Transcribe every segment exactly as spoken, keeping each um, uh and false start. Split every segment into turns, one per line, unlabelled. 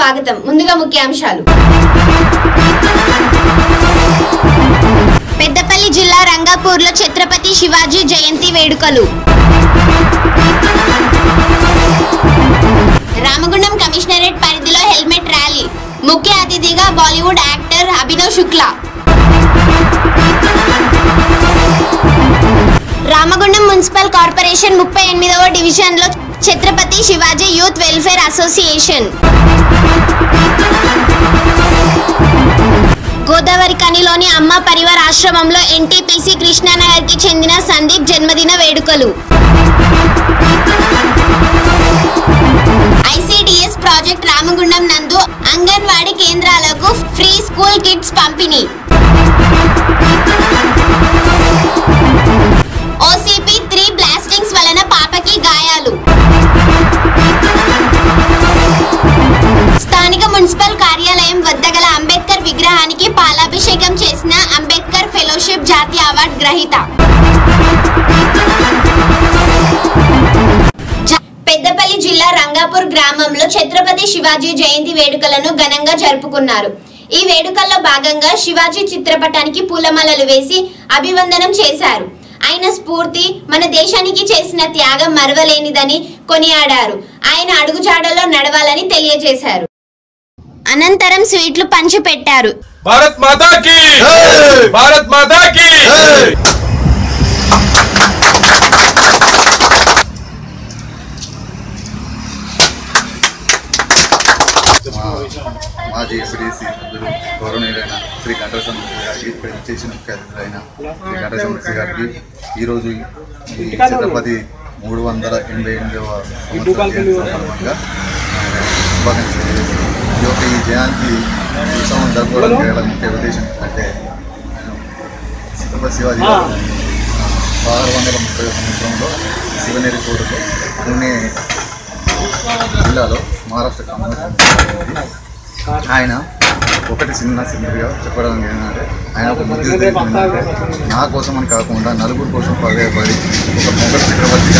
స్వాగతం. ముందుగా ముఖ్యాంశాలు. పెద్దపల్లి జిల్లా రంగాపూర్లో ఛత్రపతి శివాజీ జయంతి వేడుకలు. రామగుండం కమిషనరేట్ పరిధిలో హెల్మెట్ ర్యాలీ. ముఖ్య అతిథిగా Bollywood actor Abhinav Shukla. Ramagundam municipal corporation ముప్పై ఎనిమిదవ డివిజన్ లో Chhatrapati Shivaji youth welfare association. Godavari కనిలోని అమ్మ పరివార్ ఆశ్రమంలో ఎన్టీపీసీ కృష్ణానగర్ కి చెందిన సందీప్ జన్మదిన వేడుకలు. ఐసీడీఎస్ ప్రాజెక్ట్ రామగుండం నందు అంగన్వాడీ కేంద్రాలకు ఫ్రీ స్కూల్ కిట్స్ పంపిణీ. ఓసీపీ త్రీ బ్లాస్టింగ్స్ వలన పాపకి గాయాలు. స్థానిక మున్సిపల్ కార్యాలయం వద్ద గల అంబేద్కర్ విగ్రహానికి పాలాభిషేకం చేసిన అంబేద్కర్ ఫెలోషిప్ జాతీయ అవార్డు గ్రహీత. పెద్దపల్లి జిల్లా రంగాపూర్ గ్రామంలో ఛత్రపతి శివాజీ జయంతి వేడుకలను ఘనంగా జరుపుకున్నారు. ఈ వేడుకల్లో భాగంగా శివాజీ చిత్రపటానికి పూలమాలలు వేసి అభివందనం చేశారు. ఆయన స్ఫూర్తి మన దేశానికి చేసిన త్యాగం మరవలేనిదని కొనియాడారు. ఆయన అడుగుజాడలో నడవాలని తెలియజేశారు. అనంతరం స్వీట్లు పంచిపెట్టారు.
భారత్ మాతా కీ జై, భారత్ మాతా కీ జై.
మాజీ ఎస్డీసీ సభ్యులు గౌరవనీయులైన శ్రీ గంటరసమూర్తి గారికి చేసిన ముఖ్య అతిథులైన శ్రీ గంటరసమూర్తి గారికి ఈరోజు ఈ ఛత్రపతి మూడు వందల ఎనభై ఎనిమిదవ సందర్భంగా శుభాకాంక్షలు. ఈ యొక్క ఈ జయంతి ఉత్సవం జరుపుకోవడానికి గల ముఖ్య ఉద్దేశం ఏంటంటే ఛత్రపతి శివాజీ పదహారు వందల ముప్పై సంవత్సరంలో శివనేరి కోటలో పుణె జిల్లాలో మహారాష్ట్ర ఆయన ఒకటి చిన్న సింపుల్గా చెప్పడం ఏంటంటే ఆయన ఒక ముద్దు ఏంటంటే నా కోసం అని కాకుండా నలుగురు కోసం పదేపడి ఒక మొగ చక్రవర్తిగా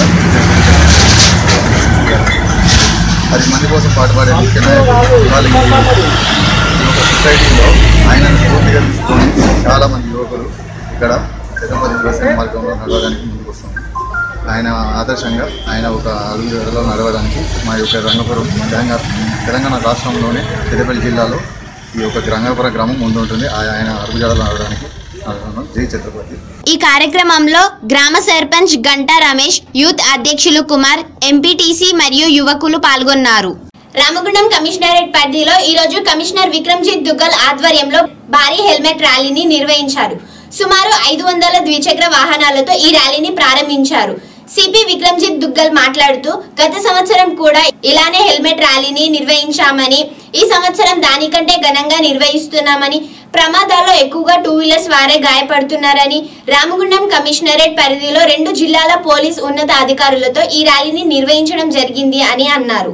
పది మంది కోసం పాటుపడే ముఖ్య నాయకులు ఇవాళ ఈ యొక్క సొసైటీలో ఆయనను పూర్తిగా తీసుకొని చాలామంది యువకులు ఇక్కడ ఛత్రపతి వ్యవసాయ మార్గంలో నడవడానికి ముందుకు వస్తుంది. ఆయన ఆదర్శంగా ఆయన ఒక అడుగులో నడవడానికి మా యొక్క రంగపురం తెలంగాణ తెలంగాణ రాష్ట్రంలోనే పెద్దపల్లి జిల్లాలో ఈ యొక్క రంగపురం గ్రామం ముందు ఉంటుంది. ఆయన అడుగుజాడలో నడవడానికి జై ఛత్రపతి.
ఈ కార్యక్రమంలో గ్రామ సర్పంచ్ గంటా రమేష్, యూత్ అధ్యక్షులు కుమార్, ఎంపీటీసీ మరియు యువకులు పాల్గొన్నారు. రామగుండం కమిషనరేట్ పరిధిలో ఈ రోజు కమిషనర్ విక్రమ్జిత్ దుగ్గల్ ఆధ్వర్యంలో భారీ హెల్మెట్ ర్యాలీని నిర్వహించారు. సుమారు ఐదు వందల ద్విచక్ర వాహనాలతో ఈ ర్యాలీని ప్రారంభించారు. సిపి విక్రమ్జిత్ దుగ్గల్ మాట్లాడుతూ గత సంవత్సరం కూడా ఇలానే హెల్మెట్ ర్యాలీని నిర్వహించామని, ఈ సంవత్సరం దానికంటే ఘనంగా నిర్వహిస్తున్నామని, ప్రమాదాల్లో ఎక్కువగా టూ వీలర్స్ వారే గాయపడుతున్నారని, రామగుండం కమిషనరేట్ పరిధిలో రెండు జిల్లాల పోలీస్ ఉన్నత అధికారులతో ఈ ర్యాలీని నిర్వహించడం జరిగింది అని అన్నారు.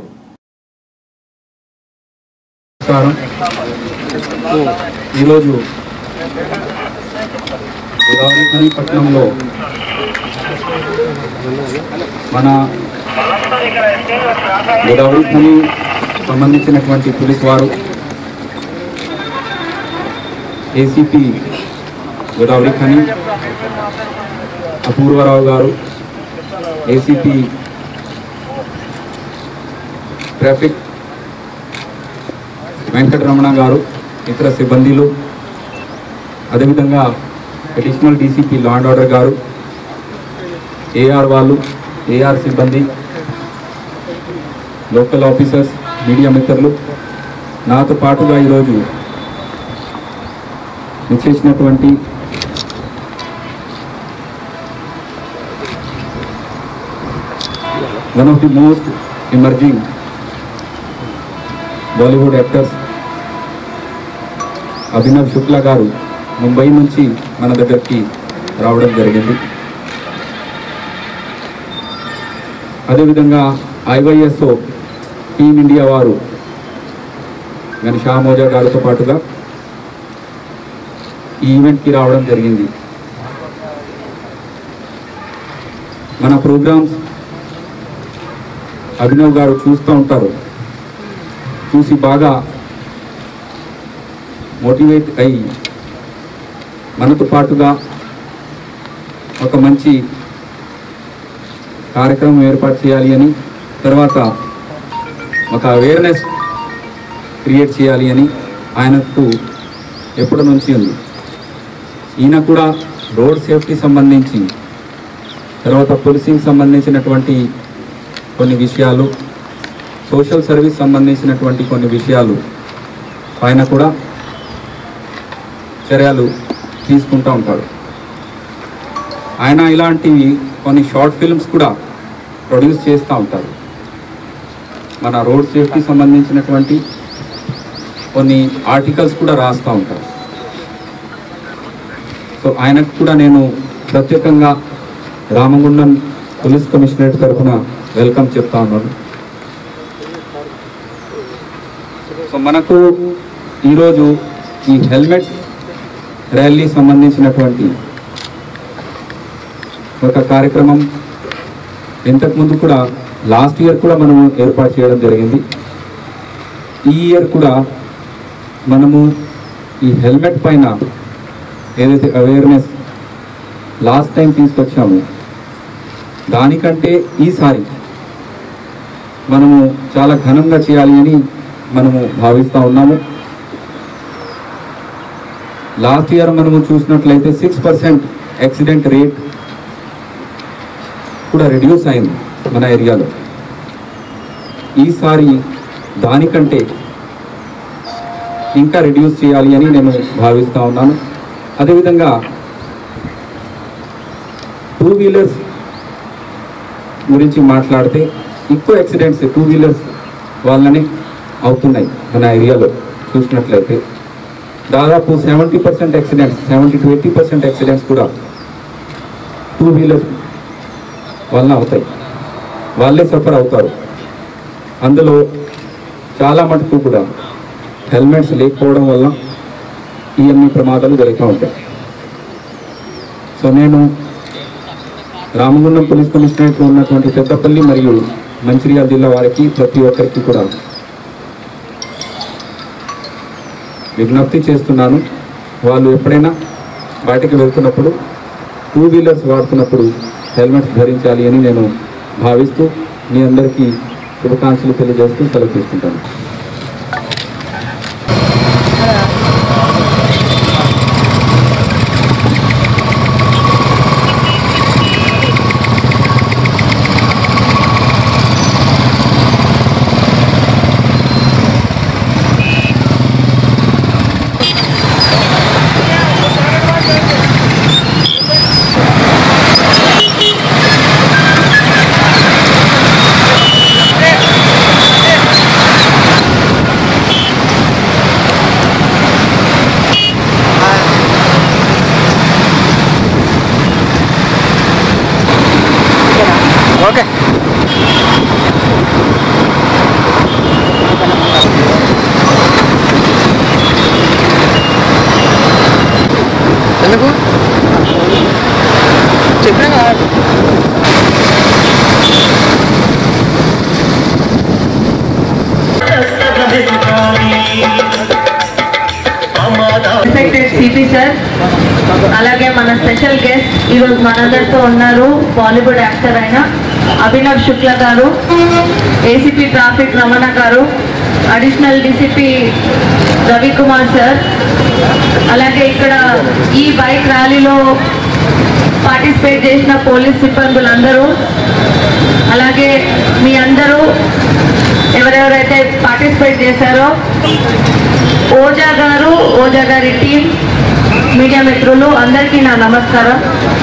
ఈరోజు పట్టణంలో మన గోదావరికి సంబంధించినటువంటి పోలీస్ వారు, ఏసీపీ గోదావరి ఖని అపూర్వరావు గారు, ఏసీపీ ట్రాఫిక్ వెంకటరమణ గారు, ఇతర సిబ్బందిలు, అదేవిధంగా additional DCP law and order గారు, ఏఆర్ వాళ్ళు, ఏఆర్ సిబ్బంది, లోకల్ ఆఫీసర్స్, మీడియా మిత్రులు, నాతో పాటుగా ఈరోజు నిశ్చయించినటువంటి one of the most emerging Bollywood actors Abhinav Shukla గారు ముంబై నుంచి మన దగ్గరికి రావడం జరిగింది. అదేవిధంగా ఐవైఎస్ఓ టీమ్ ఇండియా వారు గని షామోజా గారితో పాటుగా ఈ ఈవెంట్కి రావడం జరిగింది. మన ప్రోగ్రామ్స్ అభినవ్ గారు చూస్తూ ఉంటారు. చూసి బాగా మోటివేట్ అయ్యి మనతో పాటుగా ఒక మంచి కార్యక్రమం ఏర్పాటు చేయాలి అని, తర్వాత ఒక అవేర్నెస్ క్రియేట్ చేయాలి అని ఆయనకు ఎప్పటి నుంచి ఉంది. ఈయన కూడా రోడ్ సేఫ్టీ సంబంధించి, తర్వాత పోలీసింగ్ సంబంధించినటువంటి కొన్ని విషయాలు, సోషల్ సర్వీస్ సంబంధించినటువంటి కొన్ని విషయాలు ఆయన కూడా చర్యలు తీసుకుంటూ ఉంటాడు. ఆయన ఇలాంటివి కొన్ని షార్ట్ ఫిల్మ్స్ కూడా ప్రొడ్యూస్ చేస్తూ ఉంటారు. మన రోడ్ సేఫ్టీ సంబంధించినటువంటి కొన్ని ఆర్టికల్స్ కూడా రాస్తూ ఉంటారు. సో ఆయనకు కూడా నేను ప్రత్యేకంగా రామగుండం పోలీస్ కమిషనరేట్ తరఫున వెల్కమ్ చెప్తా ఉన్నాను. సో మనకు ఈరోజు ఈ హెల్మెట్ ర్యాలీ సంబంధించినటువంటి ఒక కార్యక్రమం ఇంతకుముందు కూడా లాస్ట్ ఇయర్ కూడా మనము ఏర్పాటు చేయడం జరిగింది. ఈ ఇయర్ కూడా మనము ఈ హెల్మెట్ పైన ఏదైతే అవేర్నెస్ లాస్ట్ టైం తీసుకొచ్చాము, దానికంటే ఈసారి మనము చాలా ఘనంగా చేయాలి అని మనము భావిస్తూ ఉన్నాము. లాస్ట్ ఇయర్ మనము చూసినట్లయితే సిక్స్ పర్సెంట్ యాక్సిడెంట్ రేట్ కూడా రెడ్యూస్ అయింది మన ఏరియాలో. ఈసారి దానికంటే ఇంకా రెడ్యూస్ చేయాలి అని నేను భావిస్తూ ఉన్నాను. అదేవిధంగా టూ వీలర్స్ గురించి మాట్లాడితే ఎక్కువ యాక్సిడెంట్స్ టూ వీలర్స్ వాళ్ళనే అవుతున్నాయి మన ఏరియాలో. చూసినట్లయితే దాదాపు seventy percent accidents seventy to eighty percent accidents కూడా టూ వీలర్స్ వలన అవుతాయి, వాళ్ళే సఫర్ అవుతారు. అందులో చాలా మటుకు కూడా హెల్మెట్స్ లేకపోవడం వల్ల ఇవన్నీ ప్రమాదాలు జరుగుతూ ఉంటాయి. సో నేను రామగుండం పోలీస్ కమిషనరేట్లో ఉన్నటువంటి పెద్దపల్లి మరియు మంచిర్యాల జిల్లా వారికి ప్రతి ఒక్కరికి కూడా విజ్ఞప్తి చేస్తున్నాను. వాళ్ళు ఎప్పుడైనా బయటకు వెళ్తున్నప్పుడు టూ వీలర్స్ వాడుతున్నప్పుడు హెల్మెట్స్ ధరించాలి అని నేను భావిస్తూ మీ అందరికీ శుభాకాంక్షలు తెలియజేస్తూ సెలవు తీసుకుంటాను.
ఓకే ఎందుకు చెప్పినా కదా.
సిపి సార్, అలాగే మన స్పెషల్ గెస్ట్ ఈరోజు మనందరితో ఉన్నారు బాలీవుడ్ యాక్టర్ అయిన అభినవ్ శుక్లా గారు, ఏసీపీ ట్రాఫిక్ రమణ గారు, అడిషనల్ డీసీపీ రవికుమార్ సార్, అలాగే ఇక్కడ ఈ బైక్ ర్యాలీలో పార్టిసిపేట్ చేసిన పోలీస్ సిబ్బందులందరూ, అలాగే మీ అందరూ ఎవరెవరైతే పార్టిసిపేట్ చేశారో ఓజా గారు, ఓజా గారి టీం, మీడియా మిత్రులు అందరికీ నా నమస్కారం.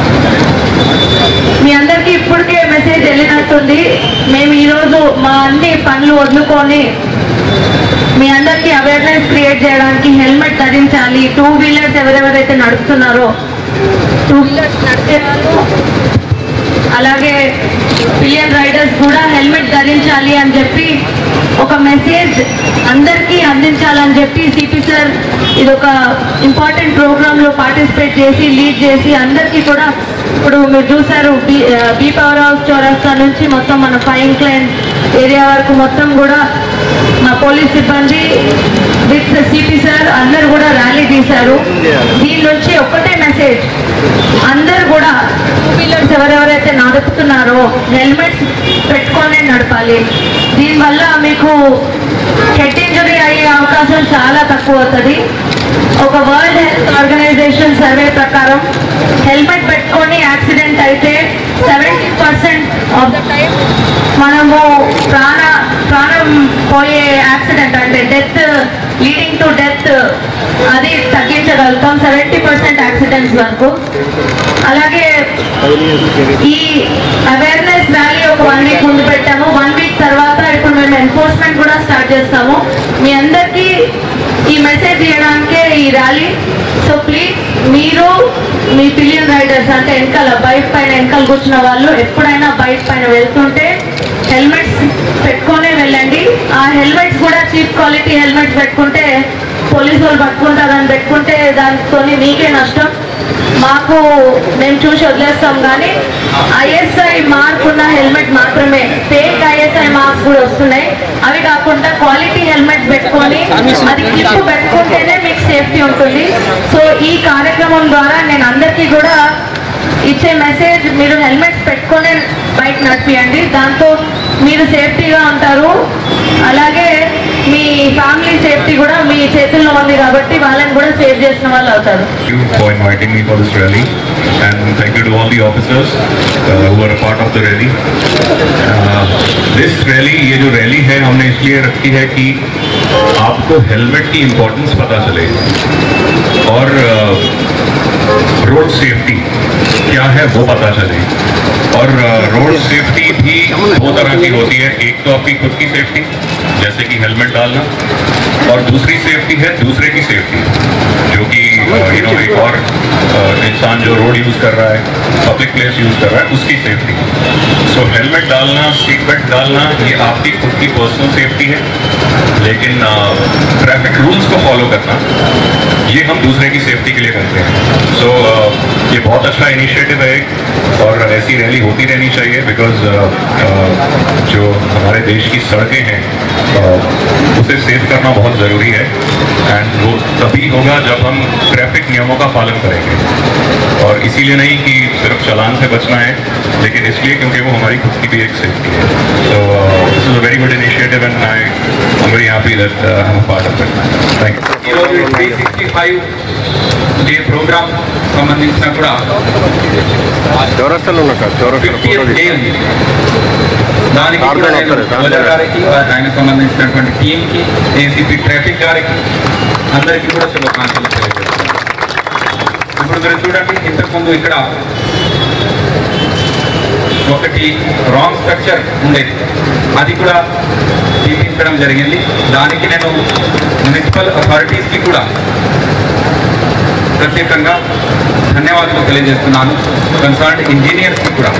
మీ అందరికీ ఇప్పటికే మెసేజ్ వెళ్ళినట్టుంది. మేము ఈరోజు మా అన్ని పనులు వదులుకొని మీ అందరికీ అవేర్నెస్ క్రియేట్ చేయడానికి హెల్మెట్ ధరించాలి, టూ వీలర్స్ ఎవరెవరైతే నడుపుతున్నారో టూ వీలర్స్ నడిపే వాళ్ళు అలాగే పిలియన్ రైడర్స్ కూడా హెల్మెట్ ధరించాలి అని చెప్పి ఒక మెసేజ్ అందరికీ అందించాలని చెప్పి సిపి సార్ ఇది ఒక ఇంపార్టెంట్ ప్రోగ్రాంలో పార్టిసిపేట్ చేసి లీడ్ చేసి అందరికీ కూడా ఇప్పుడు మీరు చూసారు బీ బీ పవర్ హౌస్ చౌరస్తా నుంచి మొత్తం మన ఫైన్ క్లైన్ ఏరియా వరకు మొత్తం కూడా మా పోలీస్ సిబ్బంది విత్ సిపి సార్ అందరు కూడా ర్యాలీ తీశారు. దీని నుంచి ఒక్కటే మెసేజ్, అందరు కూడా టూ వీలర్స్ ఎవరెవరైతే నడుపుతున్నారో హెల్మెట్స్ పెట్టుకొని నడపాలి. దీనివల్ల మీకు హెడ్ ఇంజరీ అయ్యే అవకాశం చాలా తక్కువ అవుతుంది. ఒక వరల్డ్ హెల్త్ ఆర్గనైజేషన్ సర్వే ప్రకారం హెల్మెట్ పెట్టుకొని యాక్సిడెంట్ అయితే seventy percent of the time మనము ప్రాణ ప్రాణం పోయే యాక్సిడెంట్ అంటే డెత్ లీడింగ్ టు డెత్ అది తగ్గించగలుగుతాం సెవెంటీ పర్సెంట్ యాక్సిడెంట్స్ వరకు. అలాగే ఈ అవేర్నెస్ ర్యాలీ ఒక వన్ వీక్ ముందు పెట్టాము. వన్ వీక్ తర్వాత ఇప్పుడు మేము ఎన్ఫోర్స్మెంట్ కూడా స్టార్ట్ చేస్తాము. మీ అందరికీ ఈ మెసేజ్ ఇవ్వడానికే ఈ ర్యాలీ. సో ప్లీజ్ మీరు మీ పిలియన్ రైడర్స్ అంటే వెనకాల బైక్ పైన వెనకాల కూర్చున్న వాళ్ళు ఎప్పుడైనా బైక్ పైన వెళ్తుంటే హెల్మెట్స్ పెట్టుకొనే వెళ్ళండి. ఆ హెల్మెట్స్ కూడా చీప్ క్వాలిటీ హెల్మెట్స్ పెట్టుకుంటే పోలీసు వాళ్ళు పట్టుకుంటారని పెట్టుకుంటే దానితో మీకే నష్టం. మాకు మేము చూసి వదిలేస్తాం కానీ ఐఎస్ఐ మార్క్ ఉన్న హెల్మెట్ మాత్రమే, ఫేక్ ఐఎస్ఐ మార్క్స్ కూడా వస్తున్నాయి. అవి కాకుండా క్వాలిటీ హెల్మెట్స్ పెట్టుకొని అది క్లిప్ పెట్టుకుంటేనే మీకు సేఫ్టీ ఉంటుంది. సో ఈ కార్యక్రమం ద్వారా నేను అందరికీ కూడా ఇచ్చే మెసేజ్, మీరు హెల్మెట్స్ పెట్టుకొని బైక్ నడిపియండి. దాంతో మీరు సేఫ్టీగా ఉంటారు. అలాగే మీ ఫ్యామిలీ సేఫ్టీ కూడా మీ చేతుల్లో ఉంది కాబట్టి వాళ్ళని కూడా సేవ్ చేసిన వాళ్ళు అవుతారు.
Thank you for inviting me for this rally, and thank you to all the officers uh, who are a part of the rally. Uh, this rally, ये जो rally है हमने इसलिए रखी है कि आपको हेलमेट की इम्पोर्टेंस पता चले और रोड सेफ्टी क्या है वो पता चले. और रोड सेफ्टी भी दो तरह की होती है. एक तो आपकी खुद की सेफ्टी जैसे कि हेलमेट डालना, और दूसरी सेफ्टी है दूसरे की सेफ्टी, जो कि यू नो एक और इंसान जो रोड यूज कर रहा है, पब्लिक प्लेस यूज कर रहा है, उसकी सेफ्टी. सो हेलमेट डालना, सीट बेल्ट डालना, ये आपकी खुद की पर्सनल सेफ्टी है. लेकिन ट्रैफिक रूल्स को फॉलो करना ये हम दूसरे की सेफ्टी के लिए करते हैं. सो so, uh, ये बहुत अच्छा इनिशिएटिव है और ऐसी रैली होती रहनी चाहिए. बिकॉज uh, uh, जो हमारे देश की सड़कें हैं uh, उसे सेफ करना बहुत ज़रूरी है. एंड वो तभी होगा जब हम ट्रैफिक नियमों का पालन करेंगे. और इसीलिए नहीं कि सिर्फ चालान से बचना है, लेकिन इसलिए क्योंकि वो हमारी खुद की भी एक सेफ्टी है. So this is a very good initiative and I am very happy that I am a part of it. Thank you.
ఈరోజు three sixty five day programme సంబంధించిన కూడా
చౌరస్తాలో ఉన్నాక
ఫిఫ్టీయత్ డే ఉంది. దానికి కూడా నేను వజర్ గారికి, ఆయన సంబంధించినటువంటి టీంకి, ఏసీపీ ట్రాఫిక్ గారికి అందరికీ కూడా శుభాకాంక్షలు తెలియజేస్తున్నాను. ఇప్పుడు మీరు చూడండి, ఇంతకుముందు ఇక్కడ ఒకటి రాంగ్ స్ట్రక్చర్ ఉండేది, అది కూడా తీపించడం జరిగింది. దానికి నేను మున్సిపల్ అథారిటీస్కి కూడా ప్రత్యేకంగా ధన్యవాదాలు తెలియజేస్తున్నాను. కన్సర్న్ ఇంజనీర్స్కి కూడా.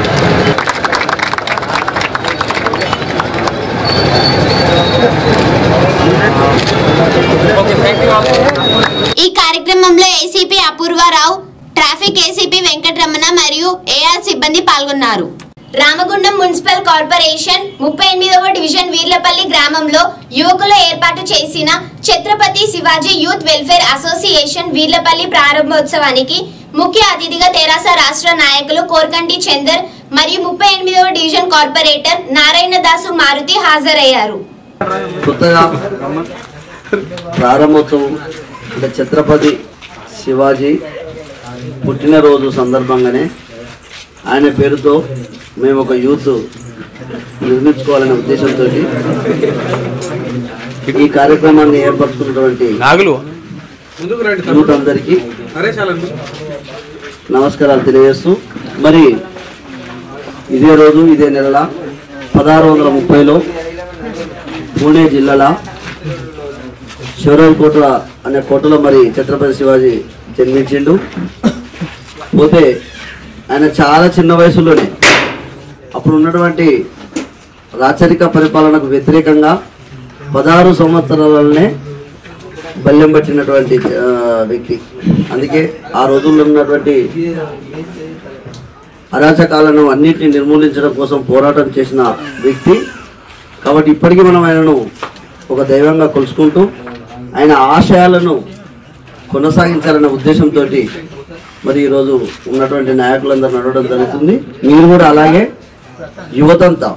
ఈ కార్యక్రమంలో ACP Apurvarao, traffic ACP Venkataramana మరియు ఏఆర్ సిబ్బంది పాల్గొన్నారు. రామగుండం మున్సిపల్ కార్పొరేషన్ ముప్పై ఎనిమిదవ డివిజన్ వీర్లపల్లి గ్రామంలో యువకులు ఏర్పాటు చేసిన Chhatrapati Shivaji youth welfare association Veerlapalli ప్రారంభోత్సవానికి ముఖ్య అతిథిగా తెరాస రాష్ట్ర నాయకులు కోర్కంటి చందర్ మరియు ముప్పై ఎనిమిదవ డివిజన్ కార్పొరేటర్ నారాయణ దాసు మారుతి హాజరయ్యారు.
కొత్తగా ప్రారంభోత్సవం అంటే ఛత్రపతి శివాజీ పుట్టినరోజు సందర్భంగానే ఆయన పేరుతో మేము ఒక యూత్ నిర్మించుకోవాలనే ఉద్దేశంతో ఈ కార్యక్రమాన్ని ఏర్పరచుకున్నటువంటి యూత్ అందరికీ నమస్కారాలు తెలియజేస్తూ, మరి ఇదే రోజు ఇదే నెల పదహారు వందల ముప్పైలో పూణే జిల్లాలో శివరాజ్ కోట అనే కోటలో మరి ఛత్రపతి శివాజీ జన్మించిండు. పోతే ఆయన చాలా చిన్న వయసులోనే అప్పుడు ఉన్నటువంటి రాచరిక పరిపాలనకు వ్యతిరేకంగా పదహారు సంవత్సరాలనే బల్యం పట్టినటువంటి వ్యక్తి. అందుకే ఆ రోజుల్లో ఉన్నటువంటి అరాచకాలను అన్నింటినీ నిర్మూలించడం కోసం పోరాటం చేసిన వ్యక్తి. కాబట్టి ఇప్పటికీ మనం ఆయనను ఒక దైవంగా కొలుసుకుంటూ ఆయన ఆశయాలను కొనసాగించాలనే ఉద్దేశంతో మరి ఈరోజు ఉన్నటువంటి నాయకులందరూ నడవడం జరుగుతుంది. మీరు కూడా అలాగే యువతంతా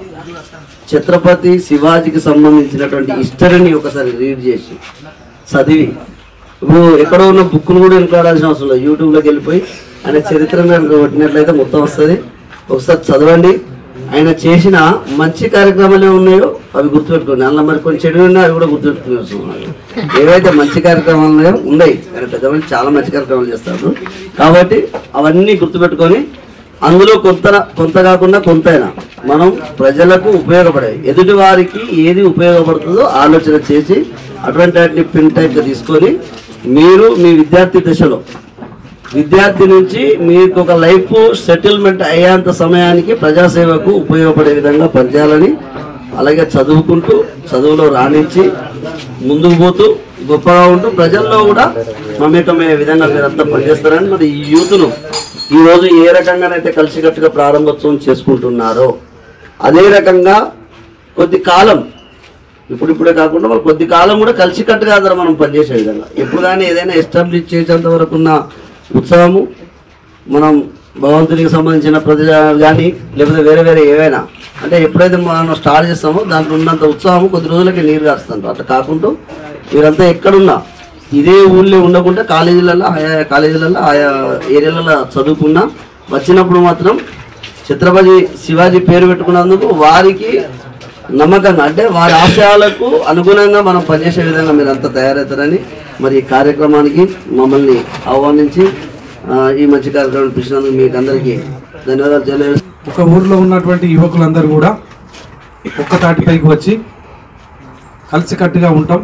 ఛత్రపతి శివాజీకి సంబంధించినటువంటి హిస్టరీని ఒకసారి రీడ్ చేసి చదివి, ఇప్పుడు ఎక్కడో ఉన్న బుక్ను కూడా వెనుకాడాల్సిన అవసరం లేదు. యూట్యూబ్లోకి వెళ్ళిపోయి ఆయన చరిత్రను కొట్టినట్లయితే మొత్తం వస్తుంది. ఒకసారి చదవండి. ఆయన చేసిన మంచి కార్యక్రమాలు ఉన్నాయో అవి గుర్తుపెట్టుకోండి. అందులో మరి కొన్ని చెడు ఉన్నాయో అవి కూడా గుర్తుపెట్టుకునే. ఏవైతే మంచి కార్యక్రమాలు ఉన్నాయో ఉన్నాయి, ఆయన పెద్దవాళ్ళు చాలా మంచి కార్యక్రమాలు చేస్తారు. కాబట్టి అవన్నీ గుర్తుపెట్టుకొని అందులో కొంత కొంత కాకుండా కొంతైనా మనం ప్రజలకు ఉపయోగపడే ఎదుటి వారికి ఏది ఉపయోగపడుతుందో ఆలోచన చేసి అటువంటి వాటిని పిన్ టైప్గా తీసుకొని మీరు మీ విద్యార్థి దశలో విద్యార్థి నుంచి మీకు ఒక లైఫ్ సెటిల్మెంట్ అయ్యేంత సమయానికి ప్రజాసేవకు ఉపయోగపడే విధంగా పనిచేయాలని, అలాగే చదువుకుంటూ చదువులో రాణించి ముందుకు పోతూ గొప్పగా ఉంటూ ప్రజల్లో కూడా మమేకమయ్యే విధంగా మీరంతా పనిచేస్తారని మరి ఈ యూత్ను ఈరోజు ఏ రకంగానైతే కలిసికట్టుగా ప్రారంభోత్సవం చేసుకుంటున్నారో అదే రకంగా కొద్ది కాలం ఇప్పుడిప్పుడే కాకుండా వాళ్ళు కొద్ది కాలం కూడా కలిసికట్టుగా అందరం మనం పనిచేసే విధంగా ఎప్పుడు కానీ ఏదైనా ఎస్టాబ్లిష్ చేసేంత వరకు ఉన్న ఉత్సాహము మనం భగవంతునికి సంబంధించిన ప్రజ కానీ లేకపోతే వేరే వేరే ఏవైనా అంటే ఎప్పుడైతే మనం స్టార్ట్ చేస్తామో దాంట్లో ఉన్నంత ఉత్సాహము కొద్ది రోజులకి నీరు కాస్తుంది. అట్లా కాకుండా మీరంతా ఎక్కడున్నా ఇదే ఊళ్ళో ఉండకుండా కాలేజీలలో ఆయా కాలేజీలలో ఆయా ఏరియాలలో చదువుకున్నా వచ్చినప్పుడు మాత్రం ఛత్రపతి శివాజీ పేరు పెట్టుకున్నందుకు వారికి నమ్మకంగా అంటే వారి ఆశయాలకు అనుగుణంగా మనం పనిచేసే విధంగా మీరు అంతా తయారవుతారని మరి ఈ కార్యక్రమానికి మమ్మల్ని ఆహ్వానించి ఈ మంచి కార్యక్రమాన్ని పిలిచినందుకు మీకు అందరికీ ధన్యవాదాలు తెలియజేస్తాను.
ఒక ఊర్లో ఉన్నటువంటి యువకులందరూ కూడా ఒక్క తాటిపైకి వచ్చి కలిసికట్టుగా ఉంటాం.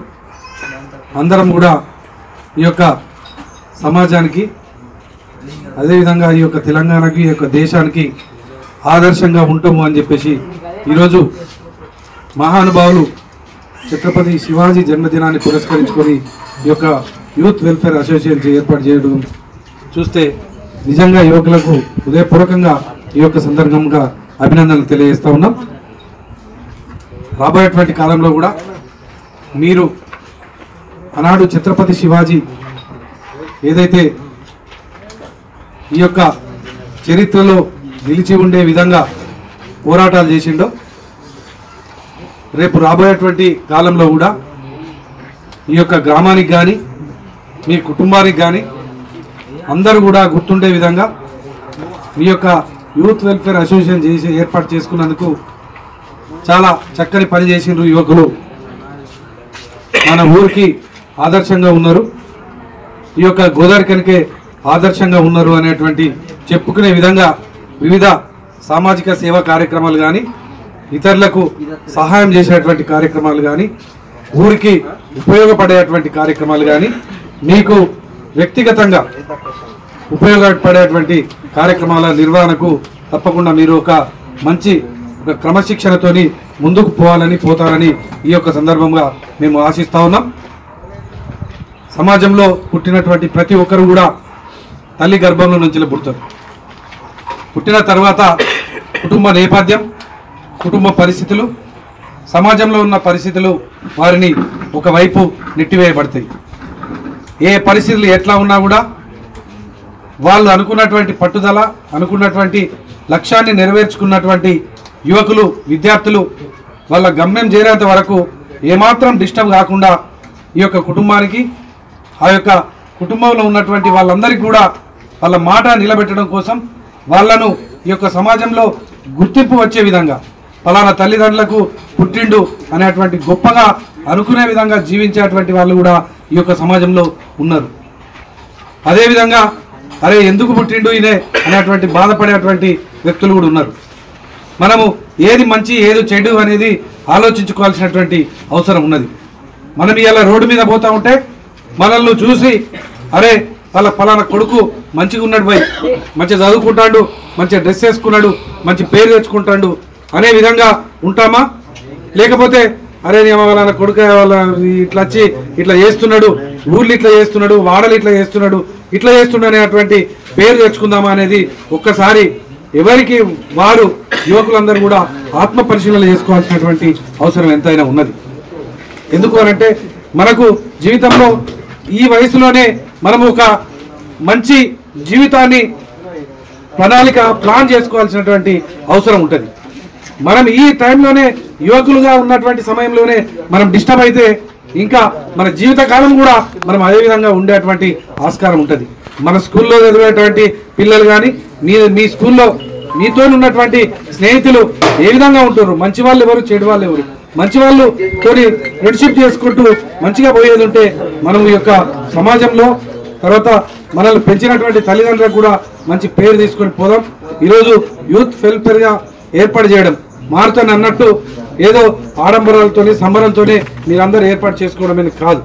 అందరం కూడా ఈ యొక్క సమాజానికి అదేవిధంగా ఈ యొక్క తెలంగాణకి ఈ యొక్క దేశానికి ఆదర్శంగా ఉంటాము అని చెప్పేసి ఈరోజు మహానుభావులు ఛత్రపతి శివాజీ జన్మదినాన్ని పురస్కరించుకొని ఈ యొక్క యూత్ వెల్ఫేర్ అసోసియేషన్ ఏర్పాటు చేయడం చూస్తే నిజంగా యువకులకు హృదయపూర్వకంగా ఈ యొక్క సందర్భంగా అభినందనలు తెలియజేస్తూ ఉన్నాం. రాబోయేటువంటి కాలంలో కూడా మీరు ఆనాడు ఛత్రపతి శివాజీ ఏదైతే ఈ యొక్క చరిత్రలో నిలిచి ఉండే విధంగా పోరాటాలు చేసిండో రేపు రాబోయేటువంటి కాలంలో కూడా ఈ యొక్క గ్రామానికి కానీ మీ కుటుంబానికి కానీ అందరూ కూడా గుర్తుండే విధంగా మీ యొక్క యూత్ వెల్ఫేర్ అసోసియేషన్ చేసి ఏర్పాటు చేసుకున్నందుకు చాలా చక్కని పని చేసిండ్రు యువకులు. మన ఊరికి ఆదర్శంగా ఉన్నారు, ఈ యొక్క గోదావరి కనికే ఆదర్శంగా ఉన్నారు అనేటువంటి చెప్పుకునే విధంగా వివిధ సామాజిక సేవా కార్యక్రమాలు కానీ ఇతరులకు సహాయం చేసేటువంటి కార్యక్రమాలు కానీ ఊరికి ఉపయోగపడేటువంటి కార్యక్రమాలు కానీ మీకు వ్యక్తిగతంగా ఉపయోగపడేటువంటి కార్యక్రమాల నిర్వహణకు తప్పకుండా మీరు ఒక మంచి ఒక క్రమశిక్షణతోని ముందుకు పోవాలని పోతారని ఈ యొక్క సందర్భంగా మేము ఆశిస్తా ఉన్నాం. సమాజంలో పుట్టినటువంటి ప్రతి ఒక్కరు కూడా తల్లి గర్భంలో నుంచి పుడతారు. పుట్టిన తర్వాత కుటుంబ నేపథ్యం, కుటుంబ పరిస్థితులు, సమాజంలో ఉన్న పరిస్థితులు వారిని ఒకవైపు నెట్టివేయబడతాయి. ఏ పరిస్థితులు ఎట్లా ఉన్నా కూడా వాళ్ళు అనుకున్నటువంటి పట్టుదల, అనుకున్నటువంటి లక్ష్యాన్ని నెరవేర్చుకున్నటువంటి యువకులు, విద్యార్థులు వాళ్ళ గమ్యం చేరేంత వరకు ఏమాత్రం డిస్టర్బ్ కాకుండా ఈ యొక్క కుటుంబానికి, ఆ యొక్క కుటుంబంలో ఉన్నటువంటి వాళ్ళందరికీ కూడా వాళ్ళ మాట నిలబెట్టడం కోసం వాళ్ళను ఈ యొక్క సమాజంలో గుర్తింపు వచ్చే విధంగా ఫలానా తల్లిదండ్రులకు పుట్టిండు అనేటువంటి గొప్పగా అనుకునే విధంగా జీవించేటువంటి వాళ్ళు కూడా ఈ యొక్క సమాజంలో ఉన్నారు. అదేవిధంగా అరే ఎందుకు పుట్టిండు ఈయనే అనేటువంటి బాధపడేటువంటి వ్యక్తులు కూడా ఉన్నారు. మనము ఏది మంచి ఏది చెడు అనేది ఆలోచించుకోవాల్సినటువంటి అవసరం ఉన్నది. మనం ఇలా రోడ్డు మీద పోతూ ఉంటే మనల్ని చూసి అరే వాళ్ళ ఫలానా కొడుకు మంచిగా ఉన్నాడు, పోయి మంచిగా చదువుకుంటాడు, మంచిగా డ్రెస్ వేసుకున్నాడు, మంచి పేరు తెచ్చుకుంటాడు అనే విధంగా ఉంటామా? లేకపోతే అరే నీ వాళ్ళ కొడుకు వాళ్ళ ఇట్లా వచ్చి ఇట్లా చేస్తున్నాడు, ఊర్లు ఇట్లా చేస్తున్నాడు, వాడలు ఇట్లా చేస్తున్నాడు, ఇట్లా చేస్తున్నాడు అనేటువంటి పేరు తెచ్చుకుందామా అనేది ఒక్కసారి ఎవరికి వారు యువకులందరూ కూడా ఆత్మ పరిశీలన చేసుకోవాల్సినటువంటి అవసరం ఎంతైనా ఉన్నది. ఎందుకు అనంటే మనకు జీవితంలో ఈ వయసులోనే మనము ఒక మంచి జీవితాన్ని ప్రణాళిక ప్లాన్ చేసుకోవాల్సినటువంటి అవసరం ఉంటుంది. మనం ఈ టైంలోనే యువకులుగా ఉన్నటువంటి సమయంలోనే మనం డిస్టర్బ్ అయితే ఇంకా మన జీవితకాలం కూడా మనం అదే విధంగా ఉండేటువంటి ఆస్కారం ఉంటుంది. మన స్కూల్లో చదివేటువంటి పిల్లలు కానీ మీ మీ స్కూల్లో మీతో ఉన్నటువంటి స్నేహితులు ఏ విధంగా ఉంటారు, మంచి వాళ్ళు ఎవరు, చెడు వాళ్ళు ఎవరు, మంచి వాళ్ళు తోటి ఫ్రెండ్షిప్ చేసుకుంటూ మంచిగా పోయేది ఉంటే మనం ఈ యొక్క సమాజంలో తర్వాత మనల్ని పెంచినటువంటి తల్లిదండ్రులకు కూడా మంచి పేరు తీసుకొని పోదాం. ఈరోజు యూత్ వెల్ఫేర్గా ఏర్పాటు చేయడం మారుతాను అన్నట్టు ఏదో ఆడంబరాలతోనే సంబరంతోనే మీరందరూ ఏర్పాటు చేసుకోవడమే కాదు.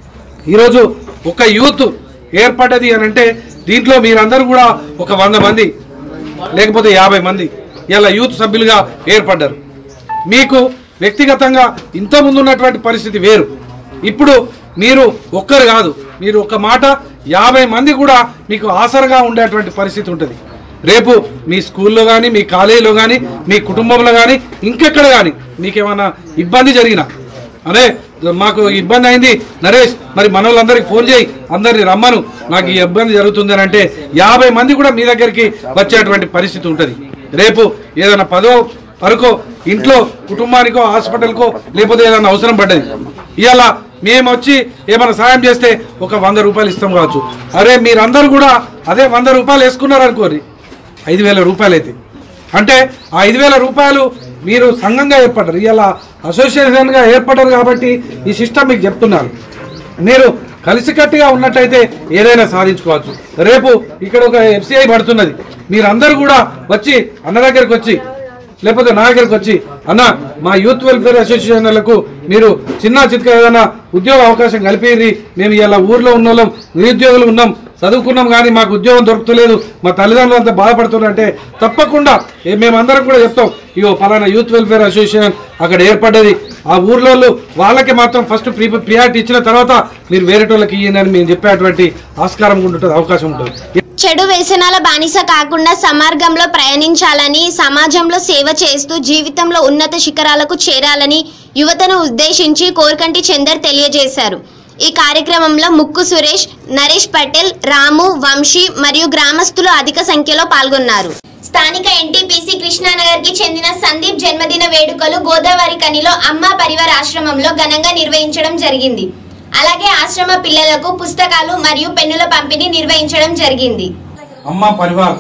ఈరోజు ఒక యూత్ ఏర్పడ్డది అని అంటే దీంట్లో మీరందరూ కూడా ఒక వంద మంది లేకపోతే యాభై మంది ఇలా యూత్ సభ్యులుగా ఏర్పడ్డారు. మీకు వ్యక్తిగతంగా ఇంతకుముందు ఉన్నటువంటి పరిస్థితి వేరు. ఇప్పుడు మీరు ఒక్కరు కాదు, మీరు ఒక మాట యాభై మంది కూడా మీకు ఆసరగా ఉండేటువంటి పరిస్థితి ఉంటుంది. రేపు మీ స్కూల్లో కానీ మీ కాలేజీలో కానీ మీ కుటుంబంలో కానీ ఇంకెక్కడ కానీ మీకేమైనా ఇబ్బంది జరిగినా అదే మాకు ఇబ్బంది అయింది నరేష్, మరి మన వాళ్ళందరికీ ఫోన్ చేయి, అందరిని రమ్మను, నాకు ఈ ఇబ్బంది జరుగుతుంది అని అంటే యాభై మంది కూడా మీ దగ్గరికి వచ్చేటువంటి పరిస్థితి ఉంటుంది. రేపు ఏదైనా పదో వరకో ఇంట్లో కుటుంబానికో హాస్పిటల్కో లేకపోతే ఏదైనా అవసరం పడ్డది, ఇవాళ మేము వచ్చి ఏమైనా సాయం చేస్తే ఒక వంద రూపాయలు ఇస్తాం కావచ్చు. అరే మీరందరూ కూడా అదే వంద రూపాయలు వేసుకున్నారు అనుకోరి ఐదు వేల రూపాయలు అయితే అంటే ఆ ఐదు వేల రూపాయలు మీరు సంఘంగా ఏర్పడ్డారు, ఇవాళ అసోసియేషన్గా ఏర్పడ్డారు కాబట్టి ఈ సిస్టమ్ మీకు చెప్తున్నారు. మీరు కలిసికట్టుగా ఉన్నట్టయితే ఏదైనా సాధించుకోవచ్చు. రేపు ఇక్కడ ఒక ఎఫ్సిఐ పడుతున్నది, మీరందరూ కూడా వచ్చి అన్న దగ్గరికి వచ్చి లేకపోతే నా దగ్గరికి వచ్చి అన్న మా యూత్ వెల్ఫేర్ అసోసియేషన్లకు మీరు చిన్న చిత్క ఏదైనా ఉద్యోగ అవకాశం కలిపేది, మేము ఇలా ఊర్లో ఉన్న వాళ్ళం నిరుద్యోగులు ఉన్నాం, చదువుకున్నాం కానీ మాకు ఉద్యోగం దొరుకుతలేదు, మా తల్లిదండ్రులు అంతా బాధపడుతున్నారంటే తప్పకుండా మేమందరం కూడా చెప్తాం, ఇగో ఫలానా యూత్ వెల్ఫేర్ అసోసియేషన్ అక్కడ ఏర్పడ్డది, ఆ ఊర్లో వాళ్ళకి మాత్రం ఫస్ట్ ప్రీ ప్రియారిటీ ఇచ్చిన తర్వాత మీరు వేరేటోళ్ళకి ఇయ్యండి అని మేము చెప్పేటువంటి ఆస్కారం ఉంటుంది, అవకాశం ఉంటుంది.
చెడు వ్యసనాల బానిస కాకుండా సమార్గంలో ప్రయాణించాలని, సమాజంలో సేవ చేస్తూ జీవితంలో ఉన్నత శిఖరాలకు చేరాలని యువతను ఉద్దేశించి కోరకంటి చందర్ తెలియజేశారు. ఈ కార్యక్రమంలో ముక్కు సురేష్, నరేష్ పటేల్, రాము, వంశీ మరియు గ్రామస్తులు అధిక సంఖ్యలో పాల్గొన్నారు. స్థానిక ఎన్టీపీసీ కృష్ణానగర్ కి చెందిన సందీప్ జన్మదిన వేడుకలు గోదావరి కనిలో అమ్మ పరివార ఆశ్రమంలో ఘనంగా నిర్వహించడం జరిగింది. అలాగే ఆశ్రమ పిల్లలకు పుస్తకాలు మరియు పెన్నుల పంపిణీ నిర్వహించడం జరిగింది.
అమ్మ పరివార్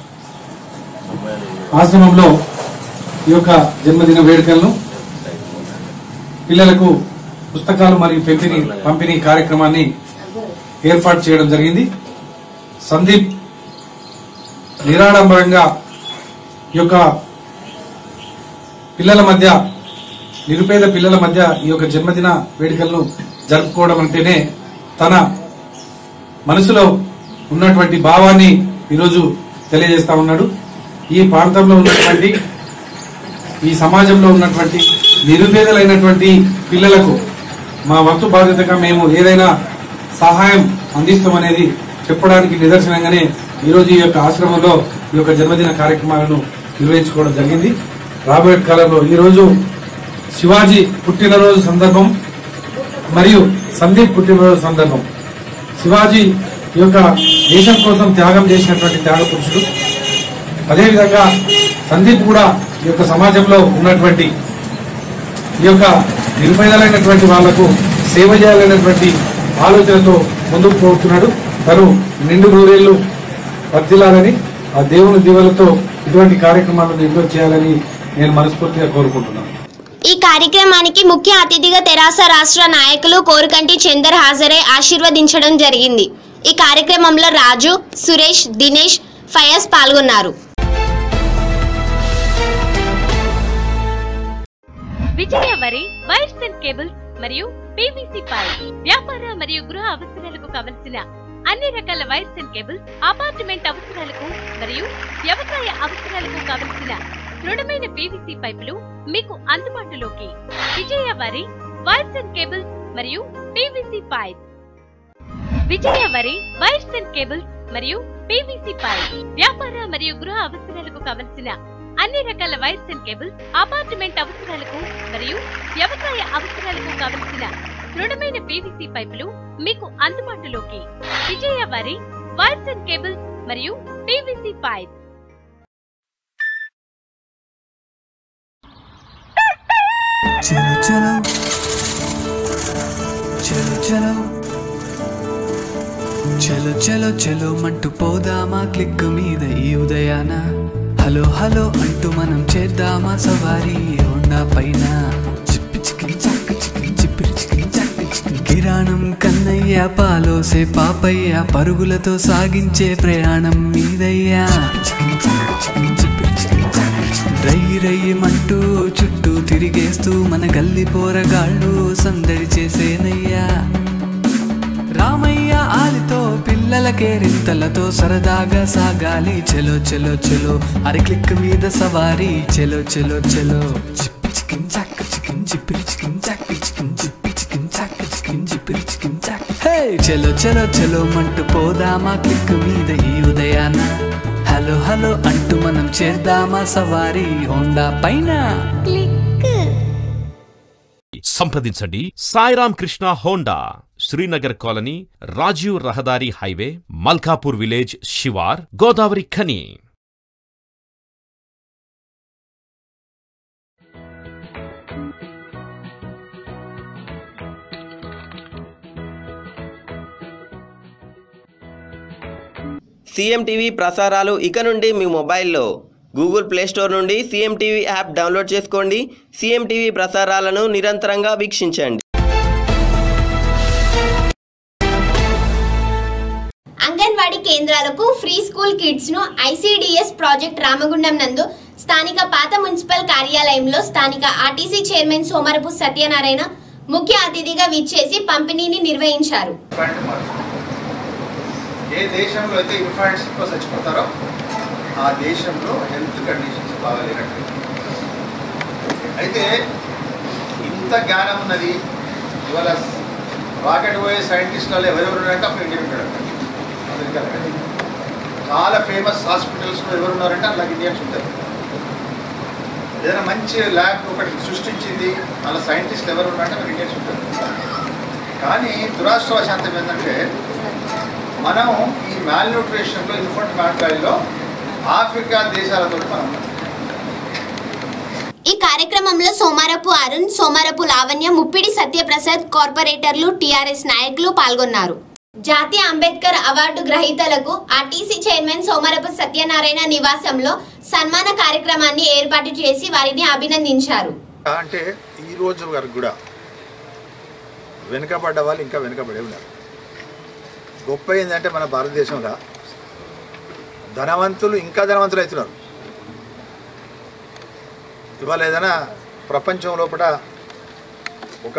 ఆశ్రమంలో ఈ యొక్క జన్మదిన వేడుకలను పిల్లలకు పుస్తకాలు మరియు పంపిణీ పంపిణీ కార్యక్రమాన్ని ఏర్పాటు చేయడం జరిగింది. సందీప్ నిరాడంబరంగా ఈ యొక్క పిల్లల మధ్య నిరుపేద పిల్లల మధ్య ఈ యొక్క జన్మదిన వేడుకలను జరుపుకోవడం అంటేనే తన మనసులో ఉన్నటువంటి భావాన్ని ఈరోజు తెలియజేస్తా ఉన్నాడు. ఈ ప్రాంతంలో ఉన్నటువంటి ఈ సమాజంలో ఉన్నటువంటి నిరుపేదలైనటువంటి పిల్లలకు మా వంతు బాధ్యతగా మేము ఏదైనా సహాయం అందిస్తామనేది చెప్పడానికి నిదర్శనంగానే ఈరోజు ఈ యొక్క ఆశ్రమంలో ఈ యొక్క జన్మదిన కార్యక్రమాలను నిర్వహించుకోవడం జరిగింది. రాబోయే కాలంలో ఈరోజు శివాజీ పుట్టినరోజు సందర్భం మరియు సందీప్ పుట్టినరోజు సందర్భం. శివాజీ ఈ యొక్క దేశం కోసం త్యాగం చేసినటువంటి త్యాగ పురుషుడు, అదేవిధంగా సందీప్ కూడా ఈ యొక్క సమాజంలో ఉన్నటువంటి ఈ యొక్క నిరుపేదలైనటువంటి వాళ్లకు సేవ చేయాలనేటువంటి ఆలోచనతో ముందుకు పోతున్నాడు. తను నిండు నూరేళ్లు వర్ధిల్లాలని, ఆ దేవుని దీవెనలతో ఇటువంటి కార్యక్రమాలను నిర్వహణ చేయాలని నేను మనస్ఫూర్తిగా కోరుకుంటున్నాను.
ఈ కార్యక్రమానికి ముఖ్య అతిథిగా తెరాస రాష్ట్ర నాయకులు కోరకంటి చందర్ హాజరై ఆశీర్వదించడం జరిగింది. ఈ కార్యక్రమంలో రాజు, సురేష్, దినేష్, ఫయాజ్ పాల్గొన్నారు.
విజయ వరి వైర్స్ అండ్ కేబుల్స్ మరియు పీవీసీ పైప్ వ్యాపార మరియు గృహ అవసరాలకు కావలసిన అన్ని రకాల వైర్స్ అండ్ కేబుల్స్, అపార్ట్మెంట్ అవసరాలకు మరియు వ్యవసాయ అవసరాలకు కావలసిన దృఢమైన పీవీసీ పైపులు మీకు అందుబాటులోకి. విజయ వారి వైర్స్ అండ్ కేబుల్స్ మరియు పీవీసీ పైప్. విజయ వారి వైర్స్ అండ్ కేబుల్స్ మరియు పీవీసీ పైప్ వ్యాపార మరియు గృహ అవసరాలకు కావలసిన అన్ని రకాల వైర్స్ అండ్ కేబుల్స్, అపార్ట్మెంట్ అవసరాలకు మరియు వ్యవసాయ అవసరాలకు కావలసిన దృఢమైన పీవీసీ పైపులు మీకు అందుబాటులోకి. విజయ వారి వైర్స్ అండ్ కేబుల్స్ మరియు పీవీసీ పైప్.
చలో చలో చలో చలో చలో చలో చలో మంటూ పోదామా క్లిక్ మీద ఈ ఉదయాన. హలో హలో అంటూ మనం చేద్దామా సవారీ హోండా పైన. చిప్పి చికిన్ చాక్ చికిన్ చిప్పిరి చికిన్ చాక్ చికిన్. కిరాణం కన్నయ్య పాలోసే పాపయ్య పరుగులతో సాగించే ప్రయాణం మీదయ్యా. చికిన్ చాక్ చికిన్ చిప్పిరి చికిన్ చాక్ చికిన్. రై రయ్యమంటూ చుట్టూ తిరిగేస్తూ మన గల్లి పోరగాళ్ళు సందడి చేసేనయ్యా. రామయ్య ఆలితో పిల్లల కేరింతలతో సరదాగా సాగాలి. చలో చలో చలో అరి క్లిక్ మీద సవారీ. చలో చలో చలో చిప్పి చికిన్ చాక్ చికిన్ చిప్పిరి చికిన్ చాక్ చికిన్ చిప్పి చికిన్ చాక్ చికిన్ చిప్పిరి చికిన్ చాక్. హే చలో చలో చలో మంటూ పోదామా క్లిక్ మీద ఈ ఉదయాన. హలో హలో అంటూ మనం చేద్దామా సవారీ హోండా పైన.
సంప్రదించండి సాయిరామ్ కృష్ణ హోండా, శ్రీనగర్ కాలనీ, రాజీవ్ రహదారి హైవే, మల్కాపూర్ విలేజ్, శివార్, గోదావరి ఖని.
సీఎంటీవీ ప్రసారాలు ఇక నుండి మీ మొబైల్లో గూగుల్ ప్లే స్టోర్ నుండి సీఎంటీవీ యాప్ డౌన్లోడ్ చేసుకోండి. సీఎంటీవీ ప్రసారాలను నిరంతరంగా వీక్షించండి.
అంగన్వాడీ కేంద్రాలకు ఫ్రీ స్కూల్ కిట్స్ ను ఐసీడీఎస్ ప్రాజెక్ట్ రామగుండం నందు స్థానిక పాత మున్సిపల్ కార్యాలయంలో స్థానిక ఆర్టీసీ చైర్మన్ సోమరపు సత్యనారాయణ ముఖ్య అతిథిగా విచ్చేసి పంపిణీని నిర్వహించారు.
ఏ దేశంలో అయితే ఇన్ఫాంట్స్ ఎక్కువ చచ్చిపోతారో ఆ దేశంలో హెల్త్ కండిషన్స్ బాగా లేనట్టు. అయితే ఇంత జ్ఞానం ఉన్నది. ఇవాళ రాకెట్ పోయే సైంటిస్టులలో ఎవరెవరు ఉన్నారంటే అప్పుడు ఇండియన్ ఉంటాడు. అమెరికాలో చాలా ఫేమస్ హాస్పిటల్స్లో ఎవరున్నారంటే అలా ఇండియన్స్ ఉంటారు. ఏదైనా మంచి ల్యాబ్ ఒకటి సృష్టించింది అలా సైంటిస్టులు ఎవరు ఉన్నారంటే అక్కడ ఇండియన్స్ ఉంటారు. కానీ దురాష్ట్రవశాంతం ఏంటంటే మనం ఈ మాల్ న్యూట్రిషన్లో ఇన్ఫంట్ మ్యాట్రాయిల్లో ఆఫ్రికా దేశాలతో మనం.
ఈ కార్యక్రమంలో సోమారపు అరుణ్, సోమారపు లావణ్య, ముప్పిడి సత్యప్రసాద్, కార్పొరేటర్లు, టీఆర్ఎస్ నాయకులు పాల్గొన్నారు. జాతీయ అంబేద్కర్ అవార్డు గ్రహీతలకు ఆర్టీసీ చైర్మన్ సోమరపు సత్యనారాయణ నివాసంలో సన్మాన కార్యక్రమాన్ని ఏర్పాటు చేసి వారిని అభినందించారు.
అంటే ఈ రోజు వరకు కూడా వెనుకబడ్డ వాళ్ళు ఇంకా వెనుకబడే ఉన్నారు. గొప్ప ఏంటంటే మన భారతదేశంలో ధనవంతులు ఇంకా ధనవంతులు అవుతున్నారు. ఇవాళ ఏదైనా ప్రపంచం లోపల ఒక